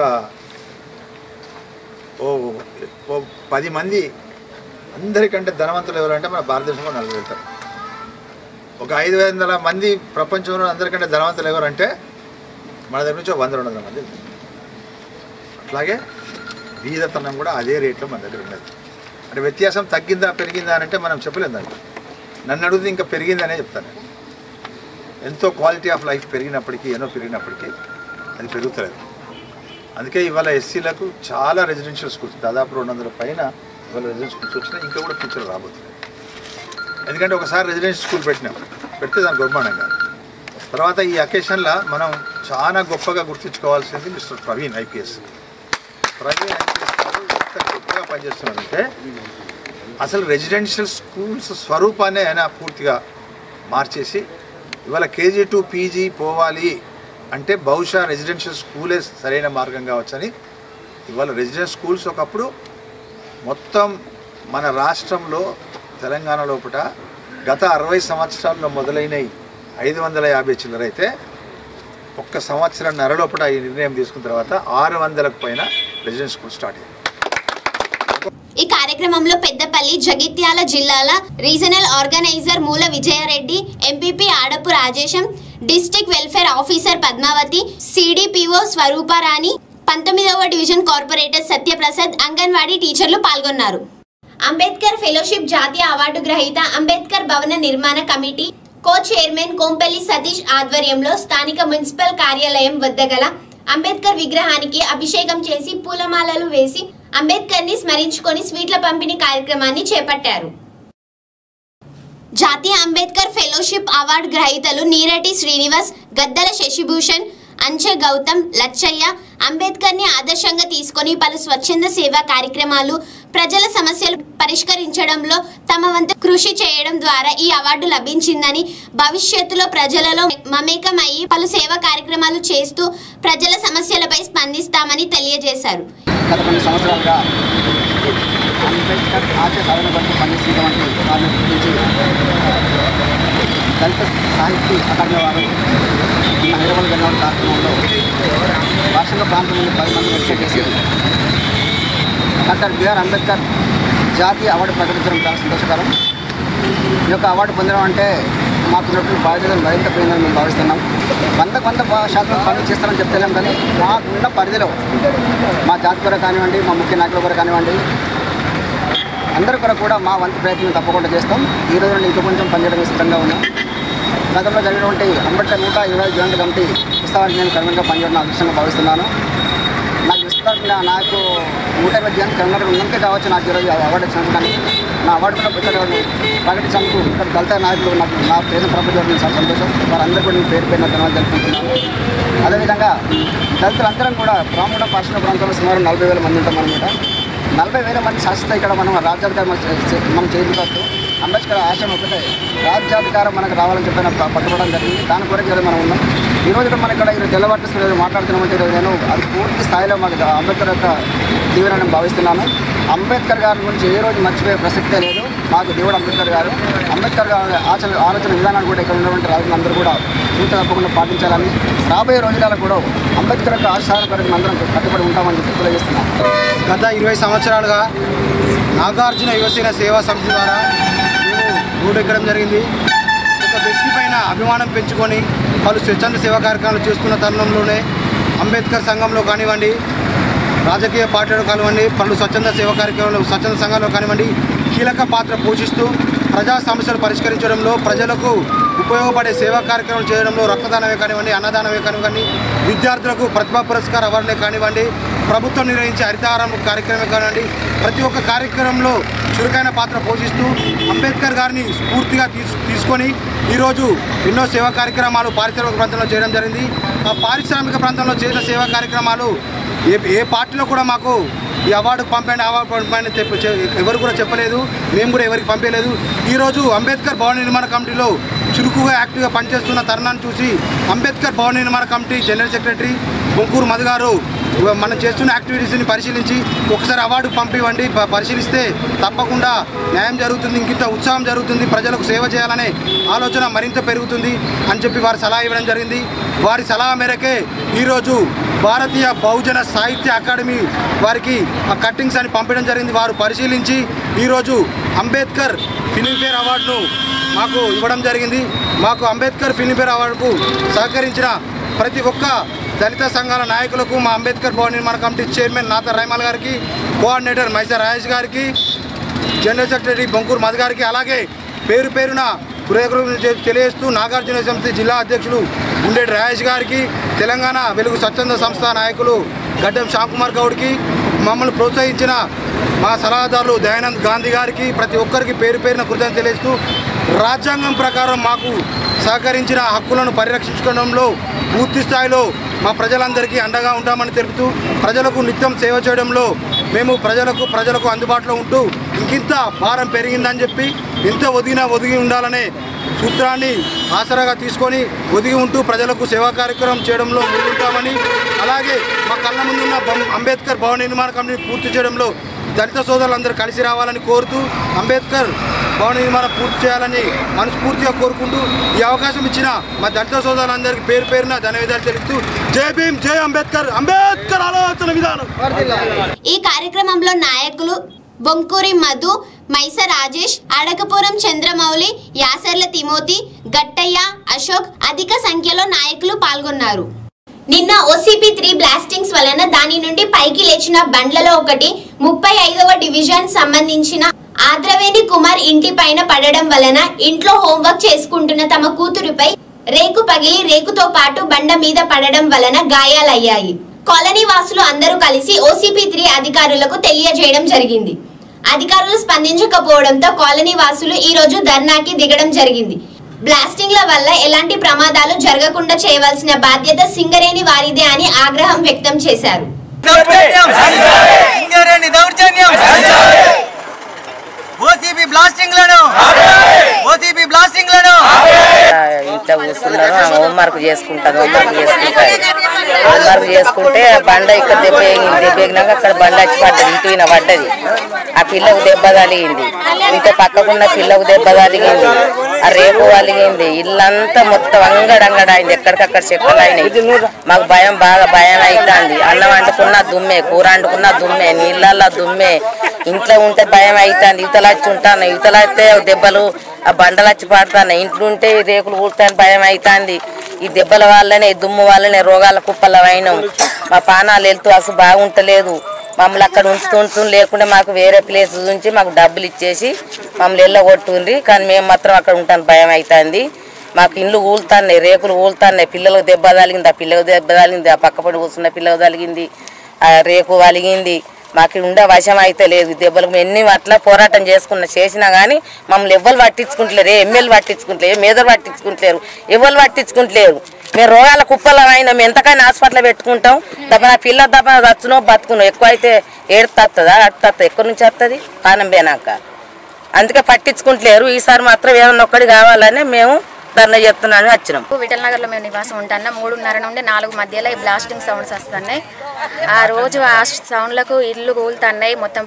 ఓ పది మంది అందరికంటే ధనవంతులు ఎవరంటే మన భారతదేశంలో నలుగురు వెళ్తారు. ఒక ఐదు వందల మంది ప్రపంచంలో అందరికంటే ధనవంతులు ఎవరంటే మన దగ్గర నుంచి వంద రెండు వందల మంది వెళ్తారు. అట్లాగే బీదతనం కూడా అదే రేట్లో మన దగ్గర ఉండదు. అంటే వ్యత్యాసం తగ్గిందా పెరిగిందా అని అంటే మనం చెప్పలేము. దానికి నన్ను అడిగితే ఇంకా పెరిగిందనే చెప్తాను. ఎంతో క్వాలిటీ ఆఫ్ లైఫ్ పెరిగినప్పటికీ ఎన్నో పెరిగినప్పటికీ అది పెరుగుతలేదు. అందుకే ఇవాళ ఎస్సీలకు చాలా రెసిడెన్షియల్ స్కూల్స్ దాదాపు రెండు వందల పైన ఇవాళ రెసిడెన్షియల్ స్కూల్స్ వచ్చినాయి. ఇంకా కూడా ఫ్యూచర్ రాబోతున్నాయి. ఎందుకంటే ఒకసారి రెసిడెన్షియల్ స్కూల్ పెట్టినాం, పెడితే దాని బ్రహ్మాండంగా. తర్వాత ఈ అకేషన్లో మనం చాలా గొప్పగా గుర్తించుకోవాల్సింది mister Praveen IPS. Praveen IPS గారు ఎంత గొప్పగా పనిచేస్తున్నారంటే అసలు రెసిడెన్షియల్ స్కూల్స్ స్వరూపాన్ని ఆయన పూర్తిగా మార్చేసి ఇవాళ కేజీ టు పీజీ పోవాలి అంటే బహుశా రెసిడెన్షియల్ స్కూలే సరైన మార్గం కావచ్చని ఇవాళ రెసిడెన్షియల్ స్కూల్స్ ఒకప్పుడు మొత్తం మన రాష్ట్రంలో తెలంగాణ లోపల గత అరవై సంవత్సరాల్లో మొదలైనవి ఐదు వందల యాభై చిల్లరైతే ఒక్క సంవత్సరం నర లోపల ఈ నిర్ణయం తీసుకున్న తర్వాత ఆరు వందలకు పైన రెసిడెన్షియల్ స్కూల్ స్టార్ట్ అయింది.
ఈ కార్యక్రమంలో పెద్దపల్లి జగిత్యాల జిల్లాల regional organizer Mula Vijayareddy, MPP Adapu Rajesham, district welfare officer Padmavati, CDPO Swarooparani, పంతొమ్మిదవ డివిజన్ కార్పొరేటర్ సత్యప్రసాద్, అంగన్వాడీ టీచర్లు పాల్గొన్నారు. అంబేద్కర్ ఫెలోషిప్ జాతీయ అవార్డు గ్రహీత అంబేద్కర్ భవన నిర్మాణ committee co chairman Kompelli Satish ఆధ్వర్యంలో స్థానిక మున్సిపల్ కార్యాలయం వద్ద గల అంబేద్కర్ విగ్రహానికి అభిషేకం చేసి పూలమాలలు వేసి అంబేద్కర్ ని స్మరించుకొని స్వీట్ల పంపిణీ కార్యక్రమాన్ని చేపట్టారు. జాతీయ అంబేద్కర్ ఫెలోషిప్ అవార్డు గ్రహీతలు నీరటి శ్రీనివాస్, గద్దల శశిభూషణ్, అంచె గౌతమ్, లచ్చయ్య అంబేద్కర్ ని ఆదర్శంగా తీసుకొని పలు స్వచ్ఛంద సేవా కార్యక్రమాలు, ప్రజల సమస్యలు పరిష్కరించడంలో తమ వంతు కృషి చేయడం ద్వారా ఈ అవార్డు లభించిందని, భవిష్యత్తులో ప్రజలలో మమేకమయ్యి పలు సేవా కార్యక్రమాలు చేస్తూ ప్రజల సమస్యలపై స్పందిస్తామని తెలియజేశారు.
గత కొన్ని సంవత్సరాలుగా అంబేద్కర్ ఆశయ సాధన కొరకు పనిచేస్తున్నటువంటి వారిని గురించి దళిత సాహిత్య అకాడమీ వారు హైదరాబాద్ గన్నవరం కార్యక్రమంలో వార్షిక ప్రాంతం నుండి పది మంది వెరిఫై చేసి డాక్టర్ బిఆర్ అంబేద్కర్ జాతీయ అవార్డు ప్రకటించడం చాలా సంతోషకరం. ఈ యొక్క అవార్డు పొందడం అంటే మాకున్నటువంటి బాధ్యతలు మరింత పోయిందని మేము భావిస్తున్నాం. వంద వంద శాతం పనులు చేస్తామని చెప్తలేం, కానీ మాకున్న పరిధిలో మా జాతి కొరకు కానివ్వండి, మా ముఖ్య నాయకుల కొరకు కానివ్వండి, అందరి కొరకు కూడా మా వంతు ప్రయత్నం తప్పకుండా చేస్తాం. ఈ రోజు నుండి ఇంకా కొంచెం పనిచేయడం సిద్ధంగా ఉన్నాం. గతంలో జరిగినటువంటి అంబేద్కర్ నూట ఇరవై జాయింట్ కమిటీ ఉత్సవానికి నేను కన్వీనర్గా పనిచేయడం అదృష్టంగా భావిస్తున్నాను. నాకు విస్తరణ నాకు నూట ఇరవై జాయింట్ కన్వీనర్ ఉన్నందుకే కావచ్చు నాకు ఈరోజు అవార్డు వచ్చినందుకు. కానీ నా అవార్డు కూడా ఇక్కడ ప్రకటించినందుకు ఇక్కడ దళిత నాయకులు నాకు నా పేరు ప్రభుత్వం చాలా సంతోషం. వారందరూ కూడా నేను పేరు పేరున ధన్యవాదాలు తెలుపుకుంటున్నాను. అదేవిధంగా దళితులందరం కూడా బ్రాహ్మణ పాఠశాల ప్రాంతంలో సుమారు నలభై వేల మంది ఉంటాం అనమాట. నలభై వేల మంది శాస్త్ర ఇక్కడ మనం రాజ్యాధికారం మనం చేయవచ్చు. అంబేద్కర్ ఆశయం ఒకటే, రాజ్యాధికారం మనకు రావాలని చెప్పిన పట్టుకోవడం జరిగింది. దాని కొరకు ఈరోజు మనం ఉన్నాం. ఈరోజు మనం ఇక్కడ ఈరోజు తెల్లవారు మాట్లాడుతున్నామంటే ఈరోజు నేను అది పూర్తి స్థాయిలో మాకు అంబేద్కర్ యొక్క దీవెనని భావిస్తున్నాను. అంబేద్కర్ గారి గురించి ఏ రోజు మర్చిపోయే ప్రసక్తే లేదు. మాకు దేవుడు అంబేద్కర్ గారు. అంబేద్కర్ గారి ఆచరణ ఆలోచన విధానాలు కూడా ఇక్కడ ఉన్నటువంటి రాజులందరూ కూడా పూర్తి తప్పకుండా పాటించాలని, రాబోయే రోజులలో కూడా అంబేద్కర్ యొక్క ఆశయాల కొరకు అందరం కట్టుబడి ఉంటామని చెప్పి తెలియజేస్తున్నాం.
గత ఇరవై సంవత్సరాలుగా నాగార్జున యువసేన సేవా సమితి ద్వారా మేము రోడ్డు ఎక్కడం జరిగింది. ఒక వ్యక్తి పైన అభిమానం పెంచుకొని పలు స్వచ్ఛంద సేవా కార్యక్రమాలు చేస్తున్న తరుణంలోనే అంబేద్కర్ సంఘంలో కానివ్వండి, రాజకీయ పార్టీలు కానివ్వండి, పలు స్వచ్ఛంద సేవా కార్యక్రమాలు స్వచ్ఛంద సంఘాల్లో కానివ్వండి కీలక పాత్ర పోషిస్తూ ప్రజా సమస్యలు పరిష్కరించడంలో, ప్రజలకు ఉపయోగపడే సేవా కార్యక్రమాలు చేయడంలో, రక్తదానమే కానివ్వండి, అన్నదానమే కానివ్వండి, విద్యార్థులకు ప్రతిభా పురస్కార అవార్డులే కానివ్వండి, ప్రభుత్వం నిర్వహించే హరితహారం కార్యక్రమం కానివ్వండి, ప్రతి ఒక్క కార్యక్రమంలో చురుకైన పాత్ర పోషిస్తూ అంబేద్కర్ గారిని స్ఫూర్తిగా తీసు తీసుకొని ఈరోజు ఎన్నో సేవా కార్యక్రమాలు పారిశ్రామిక ప్రాంతంలో చేయడం జరిగింది. ఆ పారిశ్రామిక ప్రాంతంలో చేసిన సేవా కార్యక్రమాలు ఏ ఏ పార్టీలో కూడా మాకు ఈ అవార్డు పంపండి అవార్డు పంపండి ఎవరు కూడా చెప్పలేదు, మేము కూడా ఎవరికి పంపలేదు. ఈరోజు అంబేద్కర్ భవన నిర్మాణ కమిటీలో చురుకుగా యాక్టివ్గా పనిచేస్తున్న తరుణాన్ని చూసి అంబేద్కర్ భవన నిర్మాణ committee general secretary Bonkur Madhu గారు మనం చేస్తున్న యాక్టివిటీస్ని పరిశీలించి ఒకసారి అవార్డు పంపివ్వండి, పరిశీలిస్తే తప్పకుండా న్యాయం జరుగుతుంది, ఇంకింత ఉత్సాహం జరుగుతుంది, ప్రజలకు సేవ చేయాలనే ఆలోచన మరింత పెరుగుతుంది అని చెప్పి వారు సలహా ఇవ్వడం జరిగింది. వారి సలహా మేరకే ఈరోజు భారతీయ బహుజన సాహిత్య అకాడమీ వారికి ఆ కట్టింగ్స్ అని పంపడం జరిగింది. వారు పరిశీలించి ఈరోజు అంబేద్కర్ ఫిల్మ్ఫేర్ అవార్డును మాకు ఇవ్వడం జరిగింది. మాకు అంబేద్కర్ ఫిల్మ్ఫేర్ అవార్డుకు సహకరించిన ప్రతి ఒక్క దళిత సంఘాల నాయకులకు, మా అంబేద్కర్ భవన నిర్మాణ కమిటీ చైర్మన్ నాత రైమాల్ గారికి, కోఆర్డినేటర్ మైసా రాజేష్ గారికి, జనరల్ సెక్రటరీ బొంకూరు మధు గారికి, అలాగే పేరు పేరున కృతజ్ఞతలు తెలియజేస్తూ నాగార్జున సమితి జిల్లా అధ్యక్షులు ఉండేటి రాజేష్ గారికి, తెలంగాణ వెలుగు స్వచ్ఛంద సంస్థ నాయకులు గడ్డం శ్యామ్కుమార్ గౌడ్కి, మమ్మల్ని ప్రోత్సహించిన మా సలహాదారులు దయానంద్ గాంధీ గారికి, ప్రతి ఒక్కరికి పేరు పేరున కృతజ్ఞతలు తెలియజేస్తూ రాజ్యాంగం ప్రకారం మాకు సహకరించిన హక్కులను పరిరక్షించుకోవడంలో పూర్తి స్థాయిలో మా ప్రజలందరికీ అండగా ఉంటామని తెలుపుతూ ప్రజలకు నిత్యం సేవ చేయడంలో మేము ప్రజలకు ప్రజలకు అందుబాటులో ఉంటూ ఇంకింత భారం పెరిగిందని చెప్పి ఎంత ఒదిగినా ఒదిగి ఉండాలనే సూత్రాన్ని ఆసరాగా తీసుకొని ఒదిగి ఉంటూ ప్రజలకు సేవా కార్యక్రమం చేయడంలో ముందుంటామని, అలాగే మా కళ్ళ ముందున్న అంబేద్కర్ భవన నిర్మాణ కమిటీని పూర్తి చేయడంలో దళిత సోదరులందరూ కలిసి రావాలని కోరుతూ అంబేద్కర్ భవన నిర్మాణం పూర్తి చేయాలని మనస్ఫూర్తిగా కోరుకుంటూ ఈ అవకాశం ఇచ్చిన మా దళిత సోదరులందరికీ పేరు పేరున ధన్యవాదాలు తెలుపుతూ జై భీమ్, జై అంబేద్కర్, అంబేద్కర్ ఆలోచన విధానం.
ఈ కార్యక్రమంలో నాయకులు బొంకూరి మధు, మైస రాజేష్, అడకపురం చంద్రమౌళి, యాసర్ల తిమోతి, గట్టయ్య, అశోక్ అధిక సంఖ్యలో నాయకులు పాల్గొన్నారు. నిన్న ఓసీపీ త్రీ బ్లాస్టింగ్స్ వలన దాని నుండి పైకి లేచిన బండ్లలో ఒకటి ముప్పై ఐదవ డివిజన్ సంబంధించిన ఆద్రవేణి కుమార్ ఇంటి పైన పడడం వలన ఇంట్లో హోంవర్క్ చేసుకుంటున్న తమ కూతురుపై రేకు పగిలి రేకుతో పాటు బండ మీద పడడం వలన గాయాలయ్యాయి. కాలనీ వాసులు అందరూ కలిసి ఓసీపీ త్రీ అధికారులకు తెలియజేయడం జరిగింది. అధికారులు స్పందించకపోవడంతో కాలనీ వాసులు ఈ రోజు ధర్నాకి దిగడం జరిగింది. బ్లాస్టింగ్ల వల్ల ఎలాంటి ప్రమాదాలు జరగకుండా చేయవలసిన బాధ్యత సింగరేణి వారిదే అని ఆగ్రహం వ్యక్తం చేశారు.
ఇంట్లో కూర్చున్నారు, హోంవర్క్ చేసుకుంటాను హోంవర్క్ చేసుకుంటారు హోంవర్క్ చేసుకుంటే బండ ఇక్కడ దెబ్బ దెబ్బ ఎగినాక అక్కడ బండ వచ్చి పడ్డది, ఇంటి విన పడ్డది. ఆ పిల్లకు దెబ్బ తలిగింది, ఇంత పక్కకున్న పిల్లకు దెబ్బ తలిగింది, ఆ రేపు వలిగింది, ఇల్లంతా మొత్తం అంగడంగడైంది, ఎక్కడికక్కడ చెక్కలు అయినాయి. మాకు భయం బాగా భయం అవుతుంది. అన్నం వండుకున్న దుమ్మే, కూర వండుకున్న దుమ్మే, నీళ్ళల్లో దుమ్మే, ఇంట్లో ఉంటే భయం అవుతుంది. యువతలు వచ్చి ఉంటాను, యువతలు వస్తే దెబ్బలు ఆ బండలు వచ్చి పడుతున్నాయి, ఇంట్లో ఉంటే రేకులు ఊడుతాయని భయం అవుతుంది. ఈ దెబ్బల వల్లనే దుమ్ము వల్లనే రోగాల కుప్పల అయినాం. మా పానాలు వెళ్తూ అసలు బాగుంటలేదు. మమ్మల్ని అక్కడ ఉంచుతుంటూ లేకుంటే మాకు వేరే ప్లేస్ నుంచి మాకు డబ్బులు ఇచ్చేసి మమ్మల్ని వెళ్ళగొట్టుండ్రి. కానీ మేము మాత్రం అక్కడ ఉంటాను భయం అవుతుంది. మాకు ఇండ్లు ఊలుతున్నాయి, రేకులు ఊలుతున్నాయి, పిల్లలకు దెబ్బ తగిలింది, ఆ పిల్లకు దెబ్బ తగిలింది, ఆ పక్క పడి కూర్చున్న పిల్లకు తగిలింది, ఆ రేకు వలిగింది. మాకు ఉండే వశం అయితే లేదు. దెబ్బలకు ఎన్ని అట్లా పోరాటం చేసుకున్నా చేసినా కానీ మమ్మల్ని ఎవ్వరు పట్టించుకుంటలేరు, ఏ ఎమ్మెల్యే పట్టించుకుంటలేరు, మేదరు పట్టించుకుంటలేరు, ఎవరు పట్టించుకుంటలేరు. మేము రోగాల కుప్పలం అయినా మేము ఎంతకైనా హాస్పిటల్ పెట్టుకుంటాం. దబ్బన పిల్ల దబ్బన చచ్చునో బతుకునో, ఎక్కువ అయితే ఏడుతుందా అడుతుందా, ఎక్కడి నుంచి వస్తుంది పానం పోయినాక. అందుకే పట్టించుకుంటలేరు. ఈసారి మాత్రం ఏమన్నా ఒక్కటి కావాలని మేము ధర్నా చేస్తున్నాను వచ్చినాం.
విఠల్ నగర్లో మేము నివాసం ఉంటాను. మూడున్నర నుండి నాలుగు మధ్యలో ఈ బ్లాస్టింగ్ సౌండ్స్ వస్తున్నాయి. ఆ రోజు ఆ సౌండ్లకు ఇల్లు కూలుతున్నాయి, మొత్తం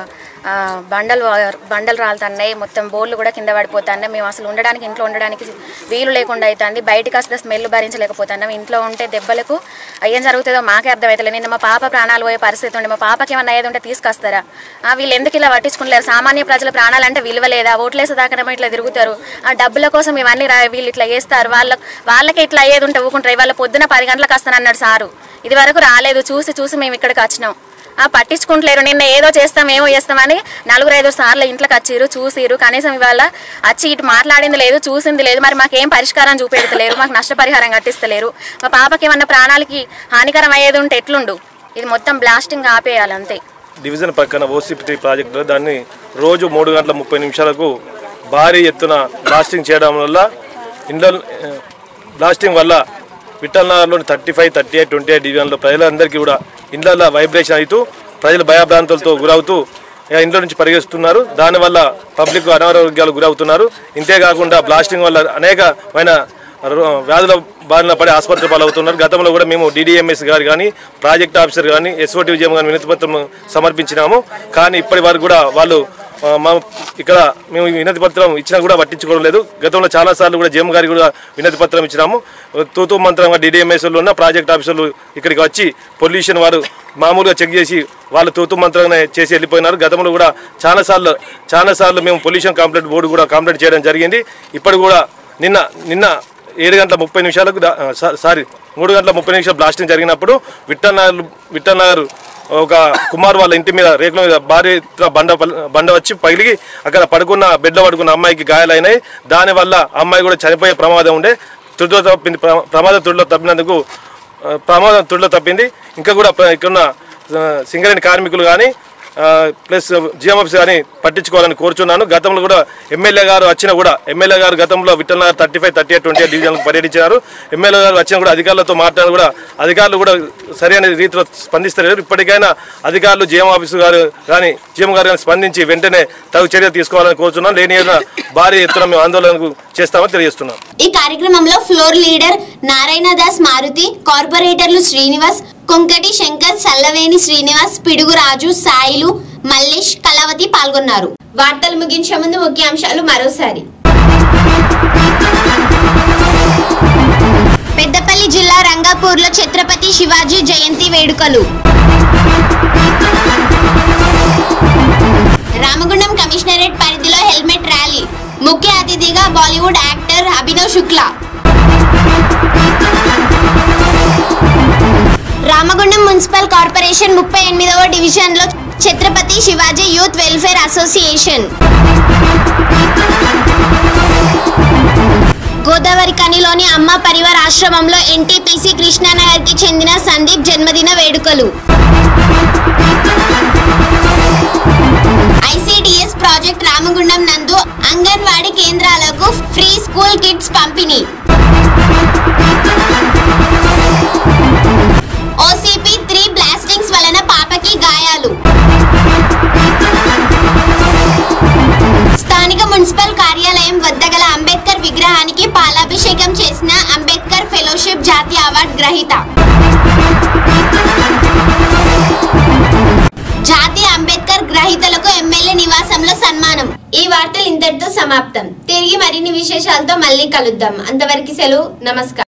బండలు బండలు రాలుతున్నాయి, మొత్తం బోర్లు కూడా కింద పడిపోతున్నాయి. మేము అసలు ఉండడానికి ఇంట్లో ఉండడానికి వీలు లేకుండా అవుతుంది. బయటకు వస్తే స్మెల్ భరించలేకపోతున్నాం. ఇంట్లో ఉంటే దెబ్బలకు ఏం జరుగుతుందో మాకే అర్థమవుతలేదు. నిన్న మా పాప ప్రాణాలు పోయే పరిస్థితి ఉండే, మా పాపకి ఏమన్నా అయ్యేది ఉంటే తీసుకొస్తారా? వీళ్ళు ఎందుకు ఇలా పట్టించుకుంటలేరు? సామాన్య ప్రజల ప్రాణాలంటే విలువ లేదా? ఓట్లేసే దాకా ఇట్లా తిరుగుతారు. ఆ డబ్బుల కోసం ఇవన్నీ వీళ్ళు ఇట్లా చేస్తారు. వాళ్ళ వాళ్ళకి ఇట్లా అయ్యేది ఉంటే ఊకుంటారు. వాళ్ళ పొద్దున పది గంటలకు వస్తానన్నాడు సారు, ఇది వరకు రాలేదు. చూసి చూసి మేము ఇక్కడికి వచ్చినాం. పట్టించుకుంటలేరు. నిన్న ఏదో చేస్తాం ఏమో చేస్తామని నలుగురు ఐదు సార్లు ఇంట్లోకి వచ్చిరు, చూసిరు. కనీసం ఇవాళ వచ్చి ఇటు మాట్లాడింది లేదు, చూసింది లేదు. మరి మాకేం పరిష్కారం చూపెడతలేరు, మాకు నష్టపరిహారం కట్టిస్తలేరు. మా పాపకి ఏమన్నా ప్రాణాలకి హానికరం అయ్యేది ఉంటే ఎట్లుండు? ఇది మొత్తం బ్లాస్టింగ్ ఆపేయాలి అంతే.
డివిజన్ పక్కన ఓసీపీ ప్రాజెక్టులో దాన్ని రోజు మూడు గంటల ముప్పై నిమిషాలకు భారీ ఎత్తున బ్లాస్టింగ్ చేయడం వల్ల ఇండ్ల బ్లాస్టింగ్ వల్ల విఠల్ నగర్లోని thirty five thirty eight twenty eight డివిజన్లో ప్రజలందరికీ కూడా ఇండ్ల వైబ్రేషన్ అవుతూ ప్రజలు భయభ్రాంతులతో గురవుతూ ఇంట్లో నుంచి పరిగెస్తున్నారు. దానివల్ల పబ్లిక్ అనారోగ్యాలు గురవుతున్నారు. ఇంతేకాకుండా బ్లాస్టింగ్ వల్ల అనేకమైన వ్యాధుల బారిన పడి ఆసుపత్రి పాలవుతున్నారు. గతంలో కూడా మేము డీడీఎంఎస్ గారు కానీ ప్రాజెక్ట్ ఆఫీసర్ కానీ ఎస్ఓటీ విజయం కానీ వినతి పత్రం సమర్పించినాము. కానీ ఇప్పటి వరకు కూడా వాళ్ళు మా ఇక్కడ మేము వినతి పత్రం ఇచ్చినా కూడా పట్టించుకోవడం లేదు. గతంలో చాలాసార్లు కూడా జేఎం గారికి కూడా వినతి పత్రం ఇచ్చినాము. తూతూ మంత్రంగా డీడీఎంఎస్లు ఉన్న ప్రాజెక్ట్ ఆఫీసర్లు ఇక్కడికి వచ్చి పొల్యూషన్ వారు మామూలుగా చెక్ చేసి వాళ్ళు తూతూ మంత్రంగా చేసి వెళ్ళిపోయినారు. గతంలో కూడా చాలాసార్లు చాలాసార్లు మేము పొల్యూషన్ కంప్లైంట్ బోర్డు కూడా కంప్లైంట్ చేయడం జరిగింది. ఇప్పుడు కూడా నిన్న నిన్న ఏడు గంటల ముప్పై నిమిషాలకు సారీ మూడు గంటల ముప్పై నిమిషాలు బ్లాస్టింగ్ జరిగినప్పుడు విఠల్ నగర్ విఠల్ నగర్ ఒక కుమార్ వాళ్ళ ఇంటి మీద రేకుల మీద భారీ బండ బండ వచ్చి పగిలి అక్కడ పడుకున్న బెడ్లో పడుకున్న అమ్మాయికి గాయాలైనాయి. దానివల్ల అమ్మాయి కూడా చనిపోయే ప్రమాదం ఉండే. తుడిలో తప్పింది, ప్రమాదం తుడిలో తప్పినందుకు ప్రమాదం తుడిలో తప్పింది. ఇంకా కూడా ఇక్కడున్న సింగరేణి కార్మికులు కానీ ప్లస్ జిఎంఎఫ్స్ కానీ పట్టించుకోవాలని కోరుచున్నాను. గతంలో కూడా ఎమ్మెల్యే గారు వచ్చినా కూడా ఎమ్మెల్యే గారు గతంలో Vithal Nagar thirty five thirty eight twenty eight డివిజన్లకు పర్యటించారు. ఎమ్మెల్యే గారు వచ్చినా కూడా అధికారులతో మాట్లాడిన కూడా అధికారులు కూడా సరైన రీతిలో స్పందిస్తలేరు. ఇప్పటికైనా అధికారులు జిఎం ఆఫీసు గారు కానీ జిఎం గారు కానీ స్పందించి వెంటనే తగు చర్య తీసుకోవాలని కోరుచున్నాను. లేని భారీ ఎత్తున మేము ఆందోళనకు చేస్తామని తెలియజేస్తున్నాం.
ఈ కార్యక్రమంలో ఫ్లోర్ లీడర్ నారాయణదాస్ మారుతి, కార్పొరేటర్లు శ్రీనివాస్, కొంకటి శంకర్, సల్లవేణి శ్రీనివాస్, పిడుగు రాజు, సాయిలు, మల్లేష్, కళావతి పాల్గొన్నారు. వార్తలు ముగించే ముందు ముఖ్యాంశాలు మరోసారి. పెద్దపల్లి జిల్లా రంగాపూర్లో ఛత్రపతి శివాజీ జయంతి వేడుకలు. రామగుండం కమిషనరేట్ పరిధిలో హెల్మెట్ ర్యాలీ. ముఖ్య అతిథిగా Bollywood actor Abhinav Shukla. Ramagundam municipal corporation ముప్పై ఎనిమిదవ డివిజన్ లో Chhatrapati Shivaji youth welfare association. Godavari కనిలోని అమ్మ పరివార్ ఆశ్రమంలో ఎన్టీపీసీ కృష్ణానగర్ కి చెందిన సందీప్ జన్మదిన వేడుకలు. ఐసీడీఎస్ ప్రాజెక్ట్ రామగుండం నందు అంగన్వాడీ కేంద్రాలకు ఫ్రీ స్కూల్ కిట్స్ పంపిణీ. ఓసీపీ త్రీ బ్లాస్టింగ్స్ వలన పాపకి గాయాలు. స్థానిక మున్సిపల్ కార్యాలయం వద్ద గల అంబేద్కర్ విగ్రహానికి పాలాభిషేకం చేసిన అంబేద్కర్ ఫెలోషిప్ జాతీయ అవార్డు గ్రహీత. జాతీయ అంబేద్కర్ గ్రహీతలకు ఎమ్మెల్యే నివాసంలో సన్మానం. ఈ వార్తలు ఇంతటితో సమాప్తం. తిరిగి మరిన్ని విశేషాలతో మళ్ళీ కలుద్దాం. అంతవరకు సెలవు. నమస్కారం.